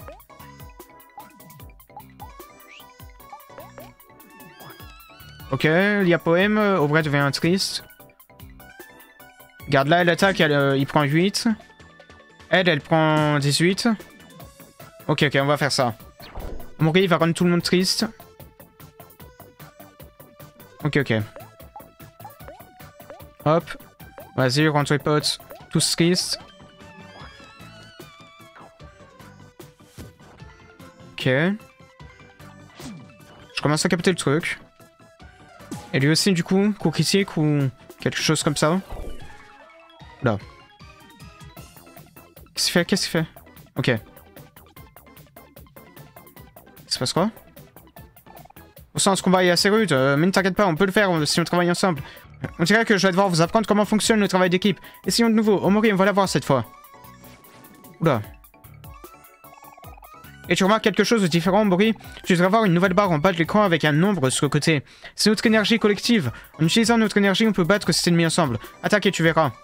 Ok, il y a poème. Aubrey devient triste. Regarde là, elle attaque, elle, euh, il prend huit. Elle, elle prend dix-huit. Ok, ok, on va faire ça. Mori, il va rendre tout le monde triste. Ok, ok. Hop. Vas-y, rends tes potes tous tristes. Ok. Je commence à capter le truc. Et lui aussi, du coup, coup critique ou quelque chose comme ça. Là. Qu'est-ce qu'il fait? Qu'est-ce qu'il fait? Ok. Il se passe quoi? Au sens, ce combat est assez rude, euh, mais ne t'inquiète pas, on peut le faire si on travaille ensemble. On dirait que je vais devoir vous apprendre comment fonctionne le travail d'équipe. Essayons de nouveau. Omori, on va la voir cette fois. Oula. Et tu remarques quelque chose de différent, Omori? Tu devrais avoir une nouvelle barre en bas de l'écran avec un nombre sur le côté. C'est notre énergie collective. En utilisant notre énergie, on peut battre cet ennemi ensemble. Attaque et tu verras.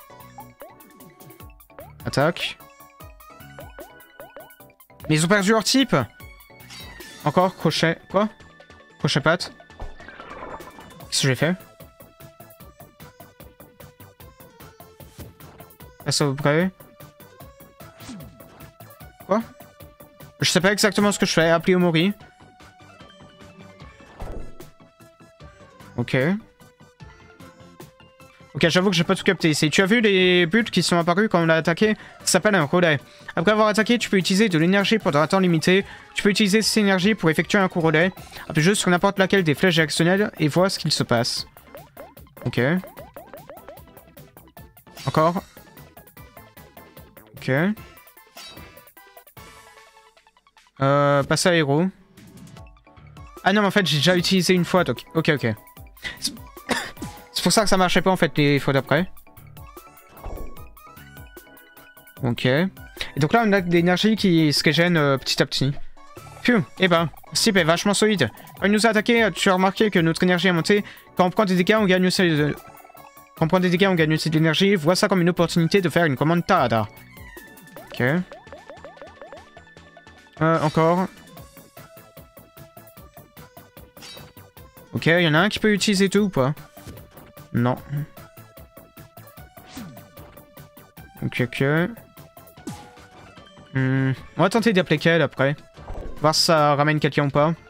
Attaque. Mais ils ont perdu leur type. Encore, crochet. Quoi? Crochet patte. Qu'est-ce que j'ai fait? Passe au près. Quoi? Je sais pas exactement ce que je fais. Appeler Omori. Ok. Ok, j'avoue que j'ai pas tout capté ici. Tu as vu les buts qui sont apparus quand on l'a attaqué? Ça s'appelle un relais. Après avoir attaqué, tu peux utiliser de l'énergie pendant un temps limité. Tu peux utiliser cette énergie pour effectuer un coup relais. Appuie juste sur n'importe laquelle des flèches directionnelles et vois ce qu'il se passe. Ok. Encore. Ok. Euh, passe à héros. Ah non, mais en fait, j'ai déjà utilisé une fois, donc... Ok, ok. C'est pour ça que ça marchait pas, en fait, les fois d'après. Ok. Et donc là, on a de l'énergie qui se régène euh, petit à petit. Phew, eh ben, ce type est vachement solide. Quand il nous a attaqué, tu as remarqué que notre énergie a monté. Quand on prend des dégâts, on gagne aussi de... Quand on prend des dégâts, on gagne aussi de l'énergie. Vois ça comme une opportunité de faire une commande Tada. Ok. Euh, encore. Ok, il y en a un qui peut utiliser tout ou pas? Non. Ok, ok. Hmm. On va tenter d'appeler quel après. Voir si ça ramène quelqu'un ou pas.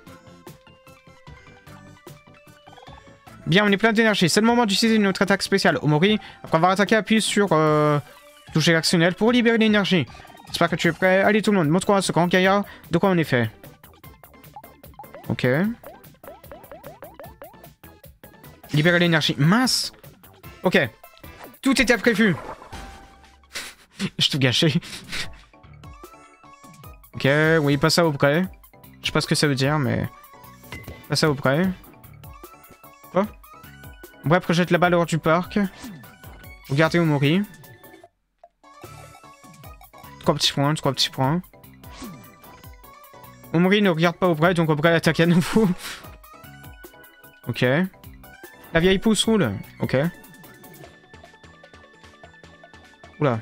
Bien, on est plein d'énergie. C'est le moment d'utiliser notre attaque spéciale. Omori, après avoir attaqué, appuie sur euh, touche réactionnelle pour libérer l'énergie. J'espère que tu es prêt. Allez tout le monde, montre-moi ce grand gaillard. De quoi on est fait. Ok. Libérer l'énergie. Mince. Ok. Tout était prévu. Je tout gâché. Ok, oui, pas ça au près. Je sais pas ce que ça veut dire, mais... Pas ça auprès. Quoi? Bref, projette la balle hors du parc. Regardez Omori. Trois petits points, trois petits points. Omori ne regarde pas Aubrey, donc Aubrey attaque à nouveau. Ok. La vieille pousse roule. Ok. Oula.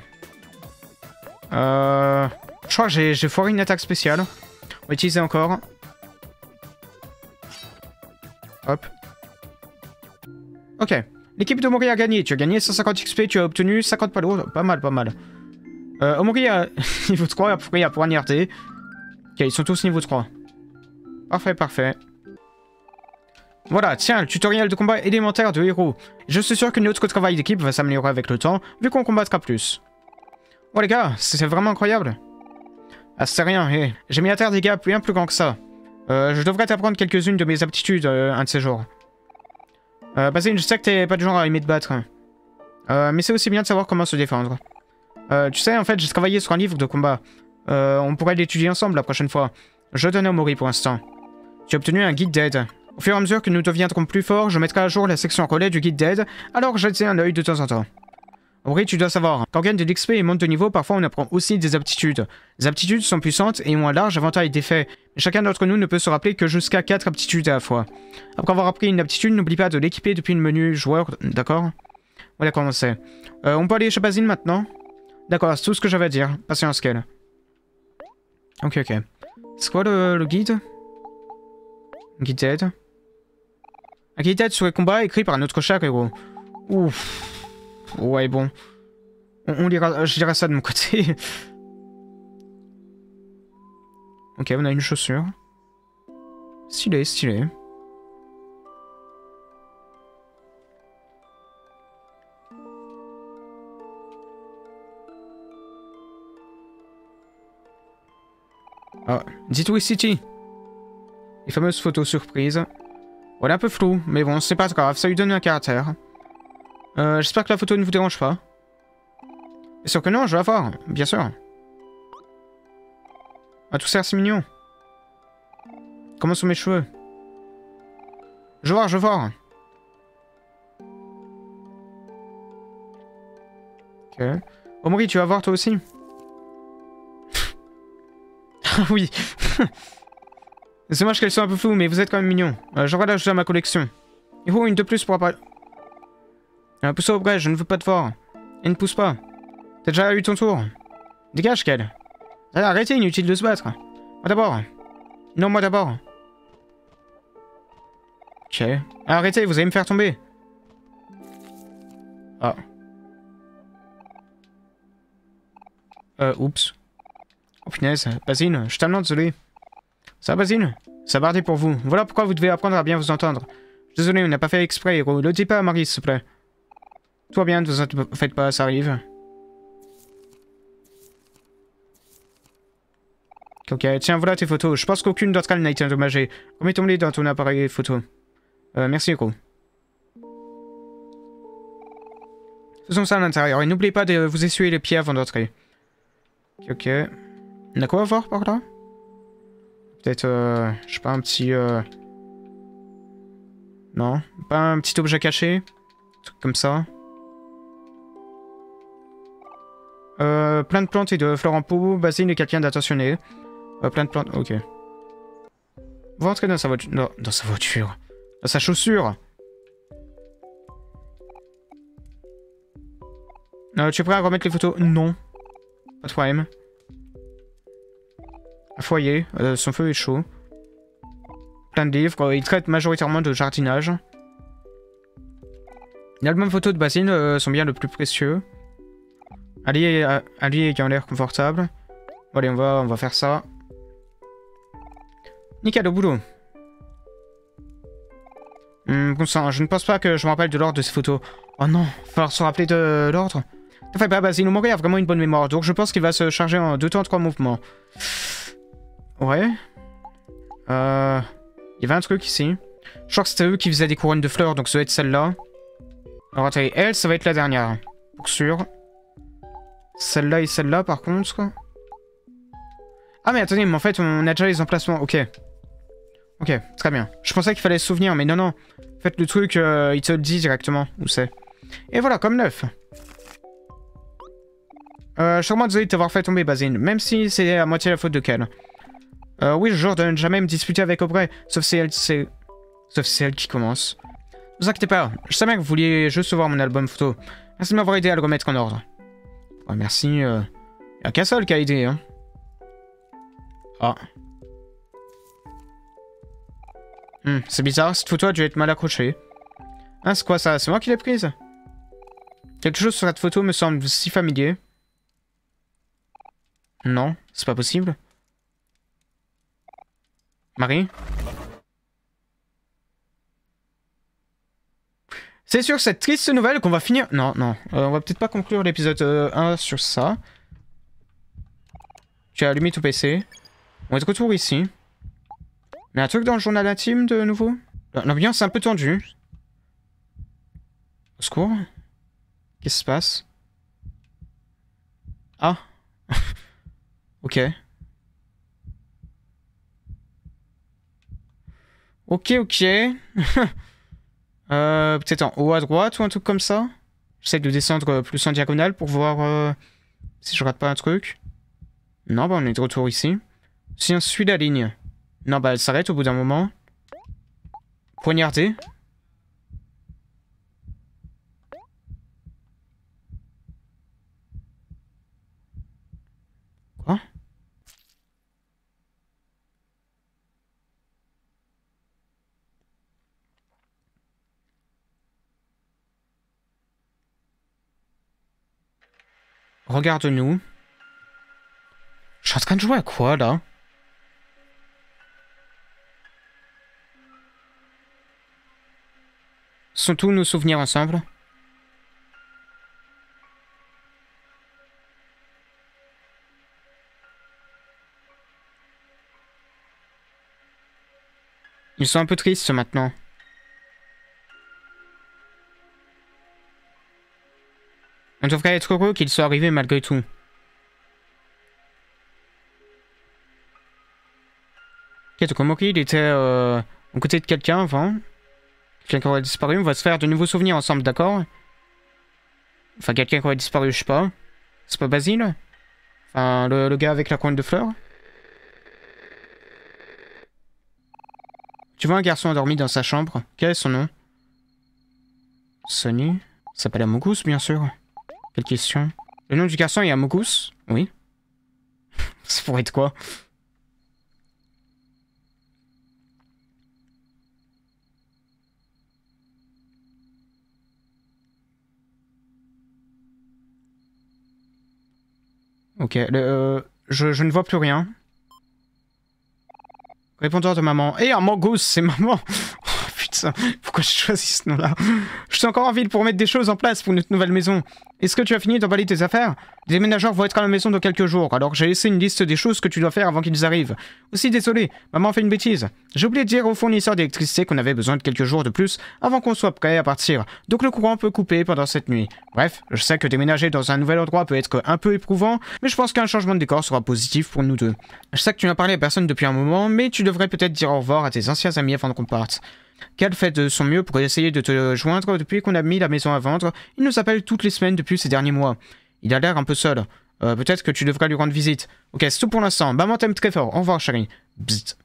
Euh... Je crois que j'ai foiré une attaque spéciale. On va utiliser encore. Hop. Ok. L'équipe d'Omori a gagné. Tu as gagné cent cinquante X P, tu as obtenu cinquante palos. Pas mal, pas mal. Euh, Omori a niveau trois, après il a poignardé. Ok, ils sont tous niveau trois. Parfait, parfait. Voilà, tiens, le tutoriel de combat élémentaire de héros. Je suis sûr que notre travail d'équipe va s'améliorer avec le temps, vu qu'on combattra plus. Oh les gars, c'est vraiment incroyable. Ah, c'est rien, hé. Hey. J'ai mis à terre des gars bien plus grands que ça. Euh, je devrais t'apprendre quelques-unes de mes aptitudes euh, un de ces jours. Euh, Basile, je sais que t'es pas du genre à aimer te battre. Euh, mais c'est aussi bien de savoir comment se défendre. Euh, tu sais, en fait, j'ai travaillé sur un livre de combat. Euh, on pourrait l'étudier ensemble la prochaine fois. Je donne à Omori pour l'instant. Tu as obtenu un guide d'aide. Au fur et à mesure que nous deviendrons plus forts, je mettrai à jour la section relais du guide d'aide, alors jetez un œil de temps en temps. Omori, tu dois savoir, quand on gagne de l'X P et monte de niveau, parfois on apprend aussi des aptitudes. Les aptitudes sont puissantes et ont un large éventail d'effets, mais chacun d'entre nous ne peut se rappeler que jusqu'à quatre aptitudes à la fois. Après avoir appris une aptitude, n'oublie pas de l'équiper depuis le menu joueur, d'accord? Voilà comment c'est. Euh, on peut aller chez Basile maintenant? D'accord, c'est tout ce que j'avais à dire. Patience, qu'elle. Ok, ok. C'est quoi le, le guide? Guide d'aide. Un guide d'aide sur les combats écrit par un autre cher héros. Ouf. Ouais, bon. On, on lira, je lirai ça de mon côté. Ok, on a une chaussure. Stylé, stylé. Ah, Detour City. Les fameuses photos surprises. Voilà, un peu flou, mais bon, c'est pas grave, ça lui donne un caractère. Euh, j'espère que la photo ne vous dérange pas. Bien sûr que non, je vais la voir, bien sûr. Ah, tout ça, c'est mignon. Comment sont mes cheveux? Je vais voir, je vais voir. Ok. Omori, tu vas voir toi aussi? Ah oui. C'est dommage qu'elles soient un peu floues, mais vous êtes quand même mignons. Euh, J'aurais l'ajouter à ma collection. Il faut une de plus pour apparaître. Un pouce au bref, je ne veux pas te voir. Et ne pousse pas. T'as déjà eu ton tour. Dégage, qu'elle. Arrêtez, inutile de se battre. Moi d'abord. Non, moi d'abord. Ok. Arrêtez, vous allez me faire tomber. Ah. Euh, oups. Oh punaise, Basile, je suis tellement désolé. Ça va, Basile? Ça bardé pour vous. Voilà pourquoi vous devez apprendre à bien vous entendre. Désolé, on n'a pas fait exprès, héros. Le dis pas à Marie, s'il te plaît. Tout va bien, ne vous en faites pas, ça arrive. Ok, tiens, voilà tes photos. Je pense qu'aucune d'entre elles n'a été endommagée. Remets-les dans ton appareil photo. Euh, merci, héros. Faisons ça à l'intérieur. Et n'oubliez pas de vous essuyer les pieds avant d'entrer. Ok, ok. On a quoi à voir par là? Peut-être, euh, je sais pas, un petit... Euh... Non, pas un petit objet caché? Un truc comme ça. Euh, plein de plantes et de fleurs en pot. Basile est quelqu'un d'attentionné. Euh, plein de plantes, ok. Vous rentrez dans sa voiture... Non, dans sa voiture. Dans sa chaussure. Euh, tu es prêt à remettre les photos? Non. Pas de problème. Un foyer, euh, son feu est chaud. Plein de livres, il traite majoritairement de jardinage. Les albums photos de Basile euh, sont bien le plus précieux. Ali, euh, Ali ayant l'air confortable. Bon, allez, on va, on va faire ça. Nickel, au boulot. Hum, bon sang, je ne pense pas que je me rappelle de l'ordre de ces photos. Oh non, il va falloir se rappeler de l'ordre. Ne fais pas, Basile, Omori a vraiment une bonne mémoire, donc je pense qu'il va se charger en deux temps, trois mouvements. Ouais. Euh... Il y avait un truc ici. Je crois que c'était eux qui faisaient des couronnes de fleurs, donc ça doit être celle-là. Alors attendez, elle, ça va être la dernière. Pour sûr. Celle-là et celle-là, par contre. Ah mais attendez, mais en fait, on a déjà les emplacements. Ok. Ok, très bien. Je pensais qu'il fallait se souvenir, mais non, non. Faites le truc, euh, il te le dit directement où c'est. Et voilà, comme neuf. Euh, je suis vraiment désolé de t'avoir fait tomber, Basine, même si c'est à moitié la faute de Kel. Euh, oui, je jure de ne jamais me disputer avec Aubrey, sauf si elle, c'est... Sauf si c'est elle qui commence. Ne vous inquiétez pas, je savais que vous vouliez juste voir mon album photo. Merci de m'avoir aidé à le remettre en ordre. Ouais, merci, euh... y a qu'un seul qui a aidé, hein. Ah. Hmm, c'est bizarre, cette photo a dû être mal accrochée. Hein, c'est quoi ça? C'est moi qui l'ai prise? Quelque chose sur cette photo me semble si familier. Non, c'est pas possible. Marie? C'est sur cette triste nouvelle qu'on va finir... Non, non, euh, on va peut-être pas conclure l'épisode euh, un sur ça. Tu as allumé ton P C. On va être retour ici. Mais un truc dans le journal intime de nouveau? L'ambiance est un peu tendue. Au secours? Qu'est-ce qui se passe? Ah. Ok. Ok, ok. euh, Peut-être en haut à droite ou un truc comme ça. J'essaie de descendre plus en diagonale pour voir euh, si je rate pas un truc. Non, bah on est de retour ici. Si on suit la ligne. Non, bah elle s'arrête au bout d'un moment. Poignarder. Quoi? Regarde-nous. Je suis en train de jouer à quoi, là? Sont tous nos souvenirs ensemble? Ils sont un peu tristes maintenant. On devrait être heureux qu'ils soient arrivés malgré tout. Ok, donc Omori, il était euh, aux côtés de quelqu'un avant. Quelqu'un qui aurait disparu. On va se faire de nouveaux souvenirs ensemble, d'accord? Enfin, quelqu'un qui aurait disparu, je sais pas. C'est pas Basile? Enfin, le, le gars avec la couronne de fleurs? Tu vois un garçon endormi dans sa chambre. Quel est son nom? Sonny. Ça s'appelle Amogus, bien sûr. Quelle question? Le nom du garçon est Amogus? Oui. Ça pourrait être quoi? Ok, le, euh, je, je ne vois plus rien. Répondeur de maman. Eh, Amogus, c'est maman! Oh, putain, pourquoi j'ai choisi ce nom-là? Je suis encore en ville pour mettre des choses en place pour notre nouvelle maison. Est-ce que tu as fini d'emballer tes affaires? Les déménageurs vont être à la maison dans quelques jours, alors j'ai laissé une liste des choses que tu dois faire avant qu'ils arrivent. Aussi désolé, maman a fait une bêtise. J'ai oublié de dire au fournisseur d'électricité qu'on avait besoin de quelques jours de plus avant qu'on soit prêt à partir, donc le courant peut couper pendant cette nuit. Bref, je sais que déménager dans un nouvel endroit peut être un peu éprouvant, mais je pense qu'un changement de décor sera positif pour nous deux. Je sais que tu n'as parlé à personne depuis un moment, mais tu devrais peut-être dire au revoir à tes anciens amis avant qu'on parte. Cal fait de son mieux pour essayer de te joindre depuis qu'on a mis la maison à vendre. Il nous appelle toutes les semaines depuis ces derniers mois. Il a l'air un peu seul. Euh, peut-être que tu devrais lui rendre visite. Ok, c'est tout pour l'instant. Maman t'aime très fort. Au revoir, chérie. Bzzt.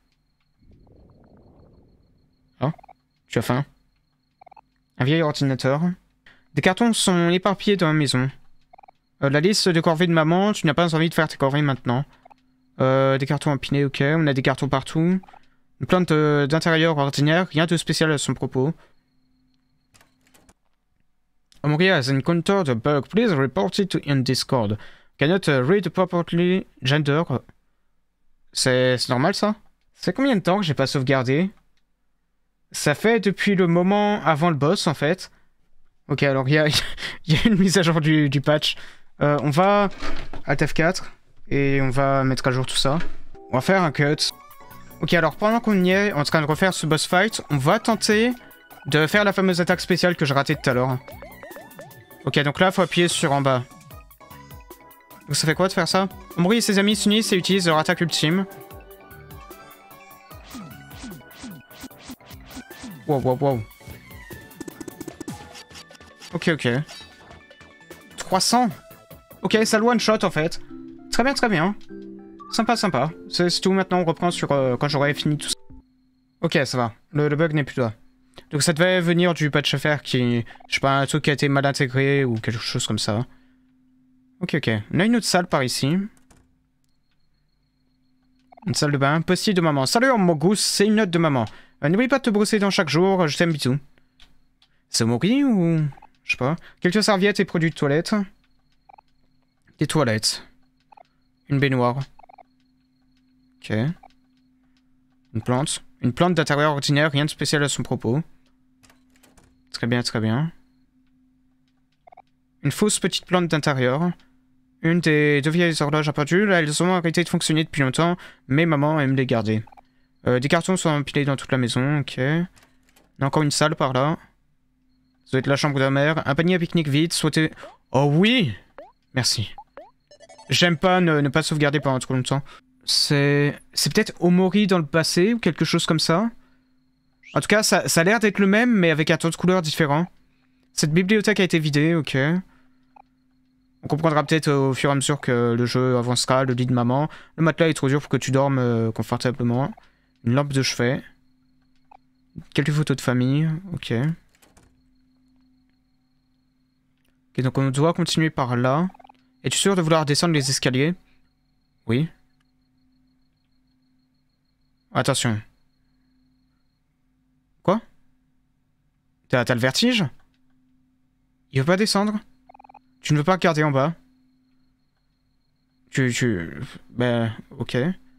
Oh, tu as faim? Un vieil ordinateur. Des cartons sont éparpillés dans la maison. Euh, la liste de corvées de maman, tu n'as pas envie de faire tes corvées maintenant. Euh, des cartons empilés, ok. On a des cartons partout. Une plante d'intérieur ordinaire, rien de spécial à son propos. Omori has encountered a bug. Please report it in Discord. Cannot read properly gender. C'est normal ça? Ça fait combien de temps que j'ai pas sauvegardé? Ça fait depuis le moment avant le boss en fait. Ok, alors il y a, y a une mise à jour du, du patch. Euh, on va Alt F quatre et on va mettre à jour tout ça. On va faire un cut. Ok, alors pendant qu'on y est en train de refaire ce boss fight, on va tenter de faire la fameuse attaque spéciale que j'ai ratée tout à l'heure. Ok, donc là, il faut appuyer sur en bas. Donc ça fait quoi de faire ça? Omori et ses amis s'unissent et utilisent leur attaque ultime. Wow, wow, wow. Ok, ok. trois cents. Ok, ça le one shot en fait. Très bien, très bien. Sympa, sympa. C'est tout, maintenant on reprend sur euh, quand j'aurai fini tout ça. Ok, ça va. Le, le bug n'est plus là. Donc ça devait venir du patch F R qui... Je sais pas, un truc qui a été mal intégré ou quelque chose comme ça. Ok, ok. On a une autre salle par ici. Une salle de bain. Post-it de maman. Salut Mogus, c'est une note de maman. Euh, N'oublie pas de te brosser dans chaque jour, je t'aime, bisous. C'est Mori ou... Je sais pas. Quelques serviettes et produits de toilette. Des toilettes. Une baignoire. Ok. Une plante. Une plante d'intérieur ordinaire, rien de spécial à son propos. Très bien, très bien. Une fausse petite plante d'intérieur. Une des deux vieilles horloges à pendule, elles ont arrêté de fonctionner depuis longtemps, mais maman aime les garder. Euh, des cartons sont empilés dans toute la maison, ok. On a encore une salle par là. Ça doit être la chambre de la mère. Un panier à pique-nique vide, souhaité... Oh oui! Merci. J'aime pas ne, ne pas sauvegarder pendant trop longtemps. C'est... C'est peut-être Omori dans le passé ou quelque chose comme ça. En tout cas, ça, ça a l'air d'être le même, mais avec un ton de couleur différent. Cette bibliothèque a été vidée, ok. On comprendra peut-être au fur et à mesure que le jeu avancera. Le lit de maman. Le matelas est trop dur pour que tu dormes euh, confortablement. Une lampe de chevet. Quelques photos de famille, ok. Ok, donc on doit continuer par là. Es-tu sûr de vouloir descendre les escaliers? Oui. Attention. Quoi? T'as t'as le vertige? Il veut pas descendre? Tu ne veux pas regarder en bas? Tu... tu... Ben... Ok.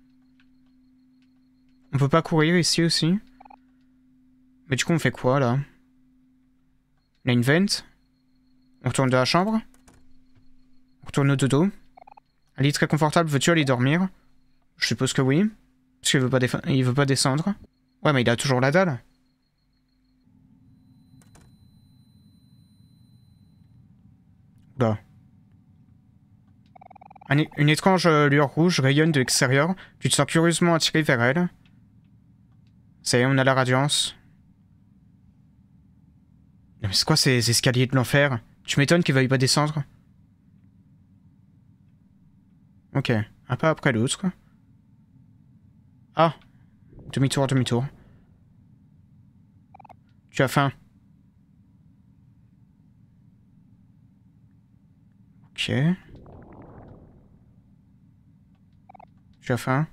On peut pas courir ici aussi? Mais du coup on fait quoi là? On a une vente? On retourne de la chambre? On retourne au dodo? Un lit très confortable, veux-tu aller dormir? Je suppose que oui. Parce qu'il veut pas, il veut pas descendre. Ouais, mais il a toujours la dalle. Oula. Un, une étrange lueur rouge rayonne de l'extérieur. Tu te sens curieusement attiré vers elle. Ça y est, on a la radiance. Mais c'est quoi ces escaliers de l'enfer? Tu m'étonnes qu'il veuille pas descendre. Ok, un pas après l'autre. Ah. Demi-tour, demi-tour. Tu as faim. Ok. Tu as faim.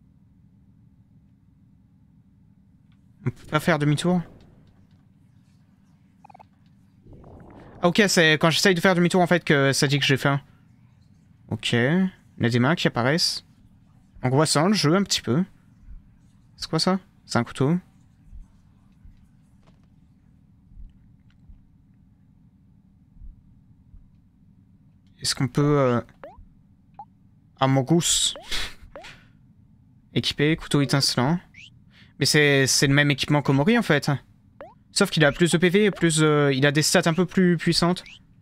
On peut pas faire demi-tour? Ah, ok, c'est quand j'essaye de faire demi-tour en fait que ça dit que j'ai faim. Ok. Il y a des mains qui apparaissent. Angoissant le jeu un petit peu. C'est quoi ça? C'est un couteau. Est-ce qu'on peut... Euh... Ah, Mogus. Équipé, couteau étincelant. Mais c'est le même équipement qu'Omori en fait. Sauf qu'il a plus de P V et plus... Euh... Il a des stats un peu plus puissantes.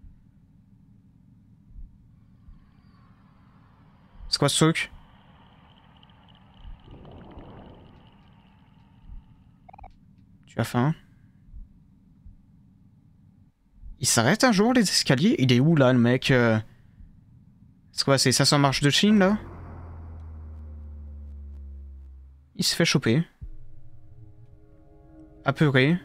C'est quoi ce truc? Tu as faim? Il s'arrête un jour les escaliers? Il est où là le mec? euh... C'est quoi, c'est cinq cents marches de Chine là? Il se fait choper. Apeuré.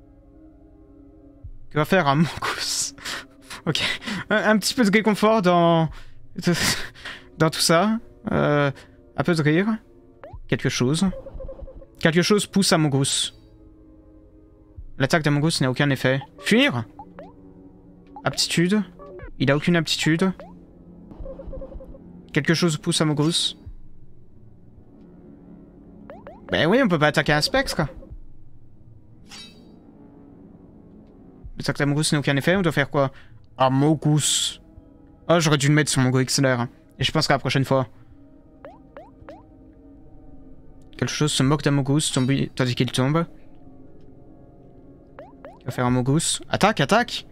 Que va faire un Mogus? Ok. Un, un petit peu de réconfort dans... dans tout ça. Euh, un peu de rire. Quelque chose. Quelque chose pousse à Mogus. L'attaque d'Amogus n'a aucun effet. Fuir? Aptitude. Il a aucune aptitude. Quelque chose pousse à Mogus. Ben oui, on peut pas attaquer un spectre. L'attaque d'Amogus n'a aucun effet, on doit faire quoi? Amogus. Oh, j'aurais dû le mettre sur mon Go X L R. Et je pense qu'à la prochaine fois. Quelque chose se moque d'Amogus tandis qu'il tombe. Il va faire Amogus. Attaque, attaque!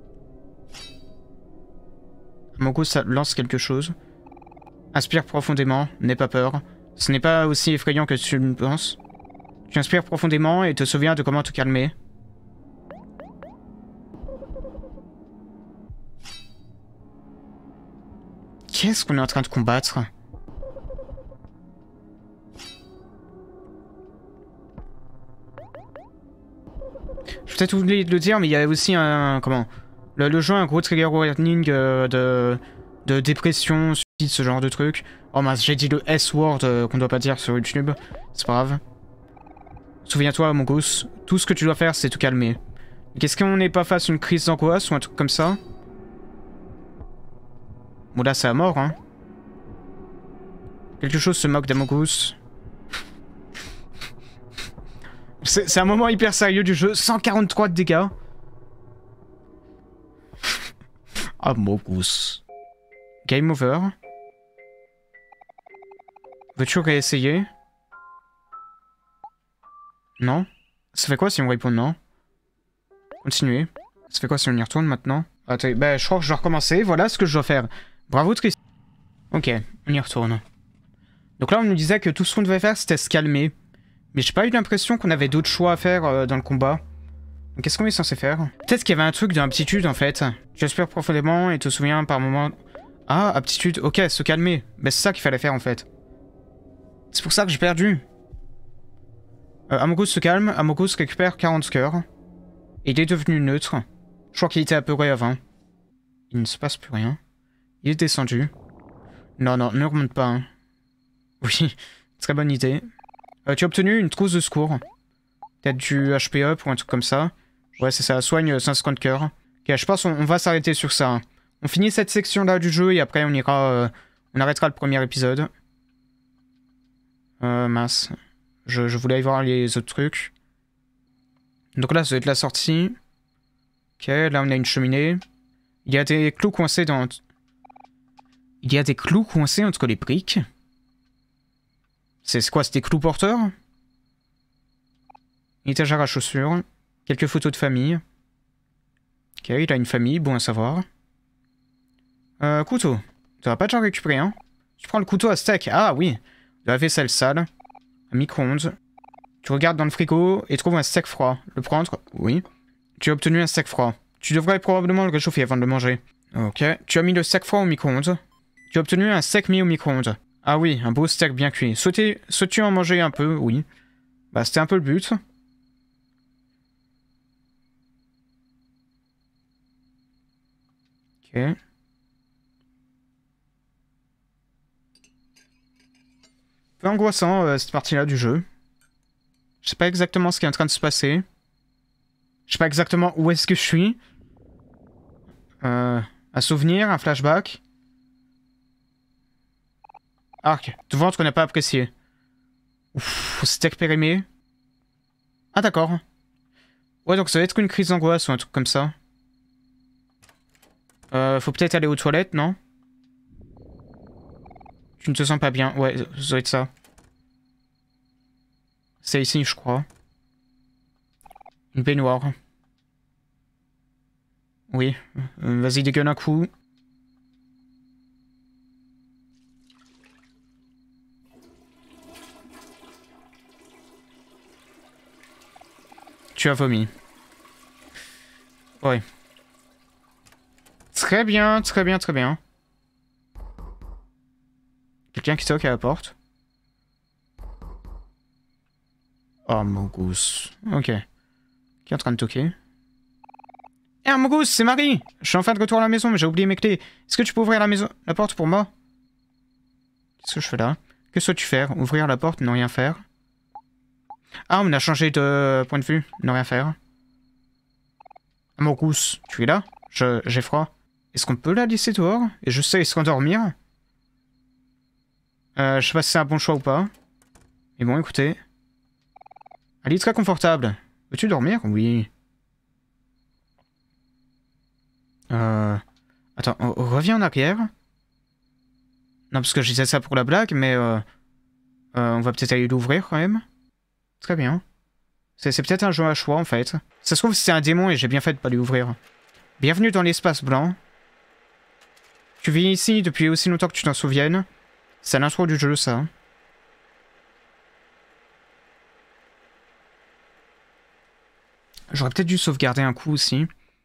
Amogus lance quelque chose. Inspire profondément, n'aie pas peur. Ce n'est pas aussi effrayant que tu le penses. Tu inspires profondément et te souviens de comment te calmer. Qu'est-ce qu'on est en train de combattre? Je vais peut-être oublier de le dire, mais il y a aussi un... Comment? Le, le jeu a un gros trigger warning euh, de, de dépression, suicide, ce genre de truc. Oh mince, j'ai dit le S-word euh, qu'on doit pas dire sur YouTube. C'est pas grave. Souviens-toi, mon gosse, tout ce que tu dois faire, c'est te calmer. Qu'est-ce qu'on n'est pas face à une crise d'angoisse ou un truc comme ça? Bon là, c'est à mort, hein. Quelque chose se moque d'Amogus. C'est un moment hyper sérieux du jeu. cent quarante-trois de dégâts. Amogus. Game over. Veux-tu réessayer? Non? Ça fait quoi si on répond non? Continuer. Ça fait quoi si on y retourne maintenant? Attends, bah je crois que je dois recommencer. Voilà ce que je dois faire. Bravo Tristan. Ok, on y retourne. Donc là on nous disait que tout ce qu'on devait faire c'était se calmer. Mais j'ai pas eu l'impression qu'on avait d'autres choix à faire euh, dans le combat. Qu'est-ce qu'on est censé faire? Peut-être qu'il y avait un truc d'aptitude en fait. J'espère profondément et te souviens par moment... Ah, aptitude, ok, se calmer. Ben c'est ça qu'il fallait faire en fait. C'est pour ça que j'ai perdu. Euh, Amogus se calme, Amogus récupère quarante cœurs. Et il est devenu neutre. Je crois qu'il était apeuré avant. Il ne se passe plus rien. Il est descendu. Non, non, ne remonte pas. Hein. Oui, très bonne idée. Euh, tu as obtenu une trousse de secours. Peut-être du H P up ou un truc comme ça. Ouais, c'est ça, soigne cent cinquante cœurs. Ok, je pense qu'on on va s'arrêter sur ça. Hein. On finit cette section-là du jeu et après on ira... Euh, on arrêtera le premier épisode. Euh, mince. Je, je voulais aller voir les autres trucs. Donc là, ça va être la sortie. Ok, là on a une cheminée. Il y a des clous coincés dans... Il y a des clous coincés entre les briques. C'est quoi, c'est des clous porteurs? Une étagère à chaussures. Quelques photos de famille. Ok, il a une famille, bon à savoir. Euh, couteau. Tu vas pas déjà récupéré, hein? Tu prends le couteau à steak. Ah oui. De la vaisselle sale. Un micro-ondes. Tu regardes dans le frigo et trouves un steak froid. Le prendre? Oui. Tu as obtenu un steak froid. Tu devrais probablement le réchauffer avant de le manger. Ok. Tu as mis le steak froid au micro-ondes. Tu as obtenu un steak mis au micro-ondes. Ah oui, un beau steak bien cuit. Sauter, souhaites-tu en manger un peu? Oui. Bah, c'était un peu le but. Ok. Peu angoissant, euh, cette partie-là du jeu. Je sais pas exactement ce qui est en train de se passer. Je sais pas exactement où est-ce que je suis. Euh, un souvenir, un flashback. Arc, de ventre qu'on n'a pas apprécié. Ouf, steak périmé. Ah d'accord. Ouais, donc ça va être une crise d'angoisse ou un truc comme ça. Euh, faut peut-être aller aux toilettes, non? Tu ne te sens pas bien. Ouais, ça doit être ça. C'est ici, je crois. Une baignoire. Oui. Euh, Vas-y, dégueule un coup. Tu as vomi. Ouais. Très bien, très bien, très bien. Quelqu'un qui toque à la porte. Oh, Mogus. Ok. Qui est en train de toquer? Eh, hey, Mogus, c'est Marie! Je suis enfin de retour à la maison, mais j'ai oublié mes clés. Est-ce que tu peux ouvrir la maison, la porte pour moi? Qu'est-ce que je fais là? Que souhaites-tu faire? Ouvrir la porte, ne rien faire? Ah, on a changé de point de vue. Ne rien faire. Mogus, tu es là? J'ai froid. Est-ce qu'on peut la laisser dehors? Et je sais, s'endormir? Euh, je sais pas si c'est un bon choix ou pas. Mais bon, écoutez. Elle est très confortable. Veux-tu dormir? Oui. Euh... Attends, on revient en arrière. Non, parce que je disais ça pour la blague, mais... Euh... Euh, on va peut-être aller l'ouvrir, quand même. Très bien. C'est peut-être un jeu à choix, en fait. Ça se trouve, c'est un démon et j'ai bien fait de pas lui ouvrir. Bienvenue dans l'espace blanc. Tu vis ici depuis aussi longtemps que tu t'en souviennes. C'est l'intro du jeu, ça. J'aurais peut-être dû sauvegarder un coup aussi.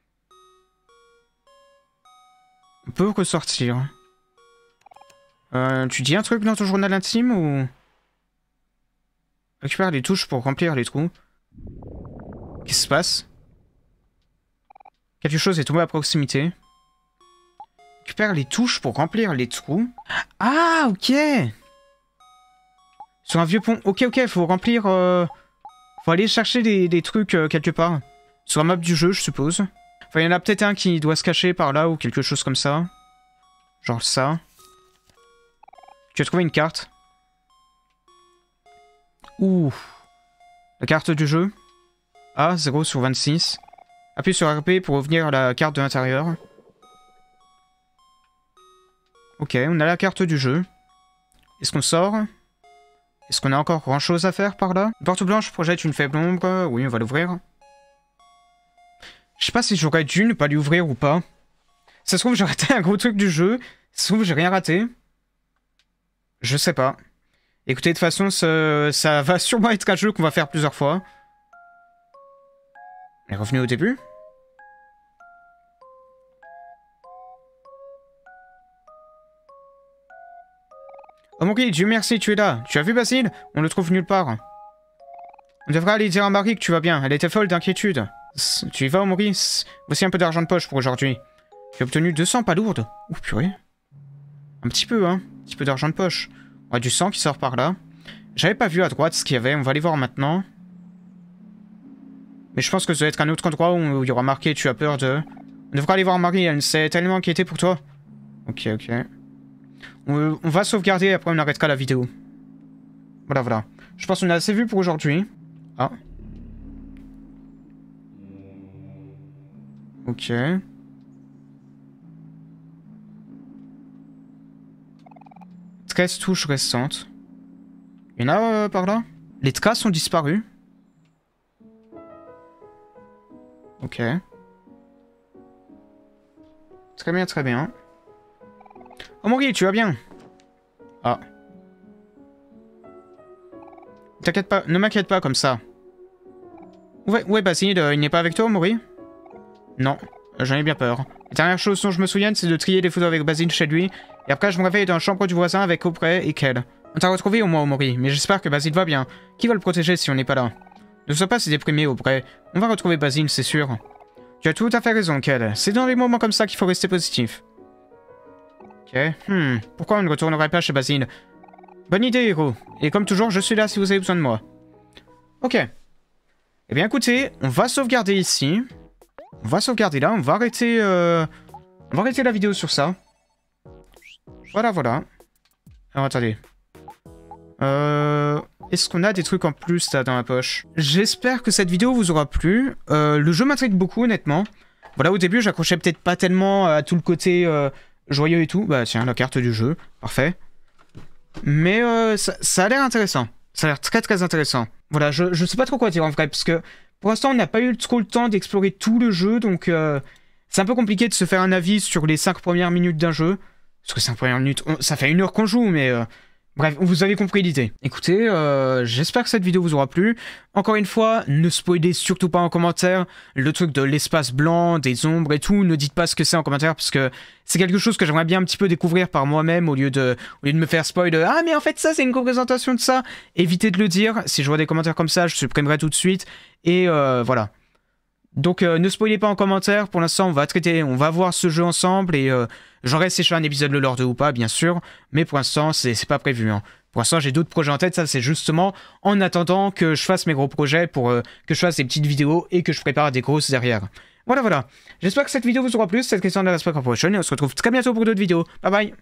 On peut ressortir. Euh, tu dis un truc dans ton journal intime ou... Récupère les touches pour remplir les trous. Qu'est-ce qui se passe? Quelque chose est tombé à proximité. Récupère les touches pour remplir les trous. Ah, ok. Sur un vieux pont. Ok, ok, faut remplir... Euh... Faut aller chercher des, des trucs euh, quelque part. Sur la map du jeu, je suppose. Enfin, il y en a peut-être un qui doit se cacher par là ou quelque chose comme ça. Genre ça. Tu as trouvé une carte. Ouh. La carte du jeu. A, zéro sur vingt-six. Appuie sur R P pour revenir à la carte de l'intérieur. Ok, on a la carte du jeu. Est-ce qu'on sort? Est-ce qu'on a encore grand chose à faire par là? Porte blanche projette une faible ombre. Oui, on va l'ouvrir. Je sais pas si j'aurais dû ne pas l'ouvrir ou pas. Ça se trouve, j'ai raté un gros truc du jeu. Ça se trouve, j'ai rien raté. Je sais pas. Écoutez, de toute façon, ça, ça va sûrement être un jeu qu'on va faire plusieurs fois. On est revenu au début. Oh mon Dieu, Dieu merci, tu es là. Tu as vu Basile? On le trouve nulle part. On devrait aller dire à Marie que tu vas bien. Elle était folle d'inquiétude. Tu y vas, Maurice? Voici un peu d'argent de poche pour aujourd'hui. J'ai obtenu deux cents palourdes. Ouh, purée. Un petit peu, hein. Un petit peu d'argent de poche. On a du sang qui sort par là. J'avais pas vu à droite ce qu'il y avait. On va aller voir maintenant. Mais je pense que ça doit être un autre endroit où il y aura marqué « Tu as peur de... » On devrait aller voir Marie. Elle s'est tellement inquiétée pour toi. Ok, ok. On, on va sauvegarder et après on arrêtera la vidéo. Voilà, voilà. Je pense qu'on a assez vu pour aujourd'hui. Ah. Ok. treize touches restantes. Il y en a euh, par là? Les traces ont disparu. Ok. Très bien, très bien. Oh Maurice, tu vas bien? Ah. T'inquiète pas, ne m'inquiète pas comme ça. Ouais, ouais, Basile, euh, il n'est pas avec toi, Maurice? Non, j'en ai bien peur. La dernière chose dont je me souviens, c'est de trier les photos avec Basile chez lui. Et après, je me réveille dans la chambre du voisin avec Aubrey et Kel. On t'a retrouvé au moins, Maurice, mais j'espère que Basile va bien. Qui va le protéger si on n'est pas là? Ne sois pas si déprimé, Aubrey. On va retrouver Basile, c'est sûr. Tu as tout à fait raison, Kel. C'est dans les moments comme ça qu'il faut rester positif. Ok. Hmm. Pourquoi on ne retournerait pas chez Basile? Bonne idée, héros. Et comme toujours, je suis là si vous avez besoin de moi. Ok. Eh bien, écoutez, on va sauvegarder ici. On va sauvegarder là. On va arrêter... Euh... On va arrêter la vidéo sur ça. Voilà, voilà. Alors, attendez. Euh... Est-ce qu'on a des trucs en plus, là, dans la poche? J'espère que cette vidéo vous aura plu. Euh, le jeu m'intrigue beaucoup, honnêtement. Voilà, au début, j'accrochais peut-être pas tellement à tout le côté euh, joyeux et tout. Bah, tiens, la carte du jeu. Parfait. Mais euh, ça, ça a l'air intéressant. Ça a l'air très, très intéressant. Voilà, je, je sais pas trop quoi dire, en vrai, parce que pour l'instant, on n'a pas eu trop le temps d'explorer tout le jeu, donc euh, c'est un peu compliqué de se faire un avis sur les cinq premières minutes d'un jeu. Parce que cinq premières minutes, on, ça fait une heure qu'on joue, mais... Euh, bref, vous avez compris l'idée. Écoutez, euh, j'espère que cette vidéo vous aura plu. Encore une fois, ne spoilez surtout pas en commentaire le truc de l'espace blanc, des ombres et tout. Ne dites pas ce que c'est en commentaire parce que c'est quelque chose que j'aimerais bien un petit peu découvrir par moi-même au lieu de, au lieu de me faire spoil de « Ah, mais en fait, ça, c'est une représentation de ça !» Évitez de le dire. Si je vois des commentaires comme ça, je supprimerai tout de suite. Et euh, voilà. Donc euh, ne spoilez pas en commentaire, pour l'instant on va traiter, on va voir ce jeu ensemble et euh, j'en reste si je fais un épisode le Lord ou pas bien sûr, mais pour l'instant c'est pas prévu. Hein. Pour l'instant j'ai d'autres projets en tête, ça c'est justement en attendant que je fasse mes gros projets pour euh, que je fasse des petites vidéos et que je prépare des grosses derrière. Voilà voilà, j'espère que cette vidéo vous aura plu, cette question de la prochaine et on se retrouve très bientôt pour d'autres vidéos, bye bye.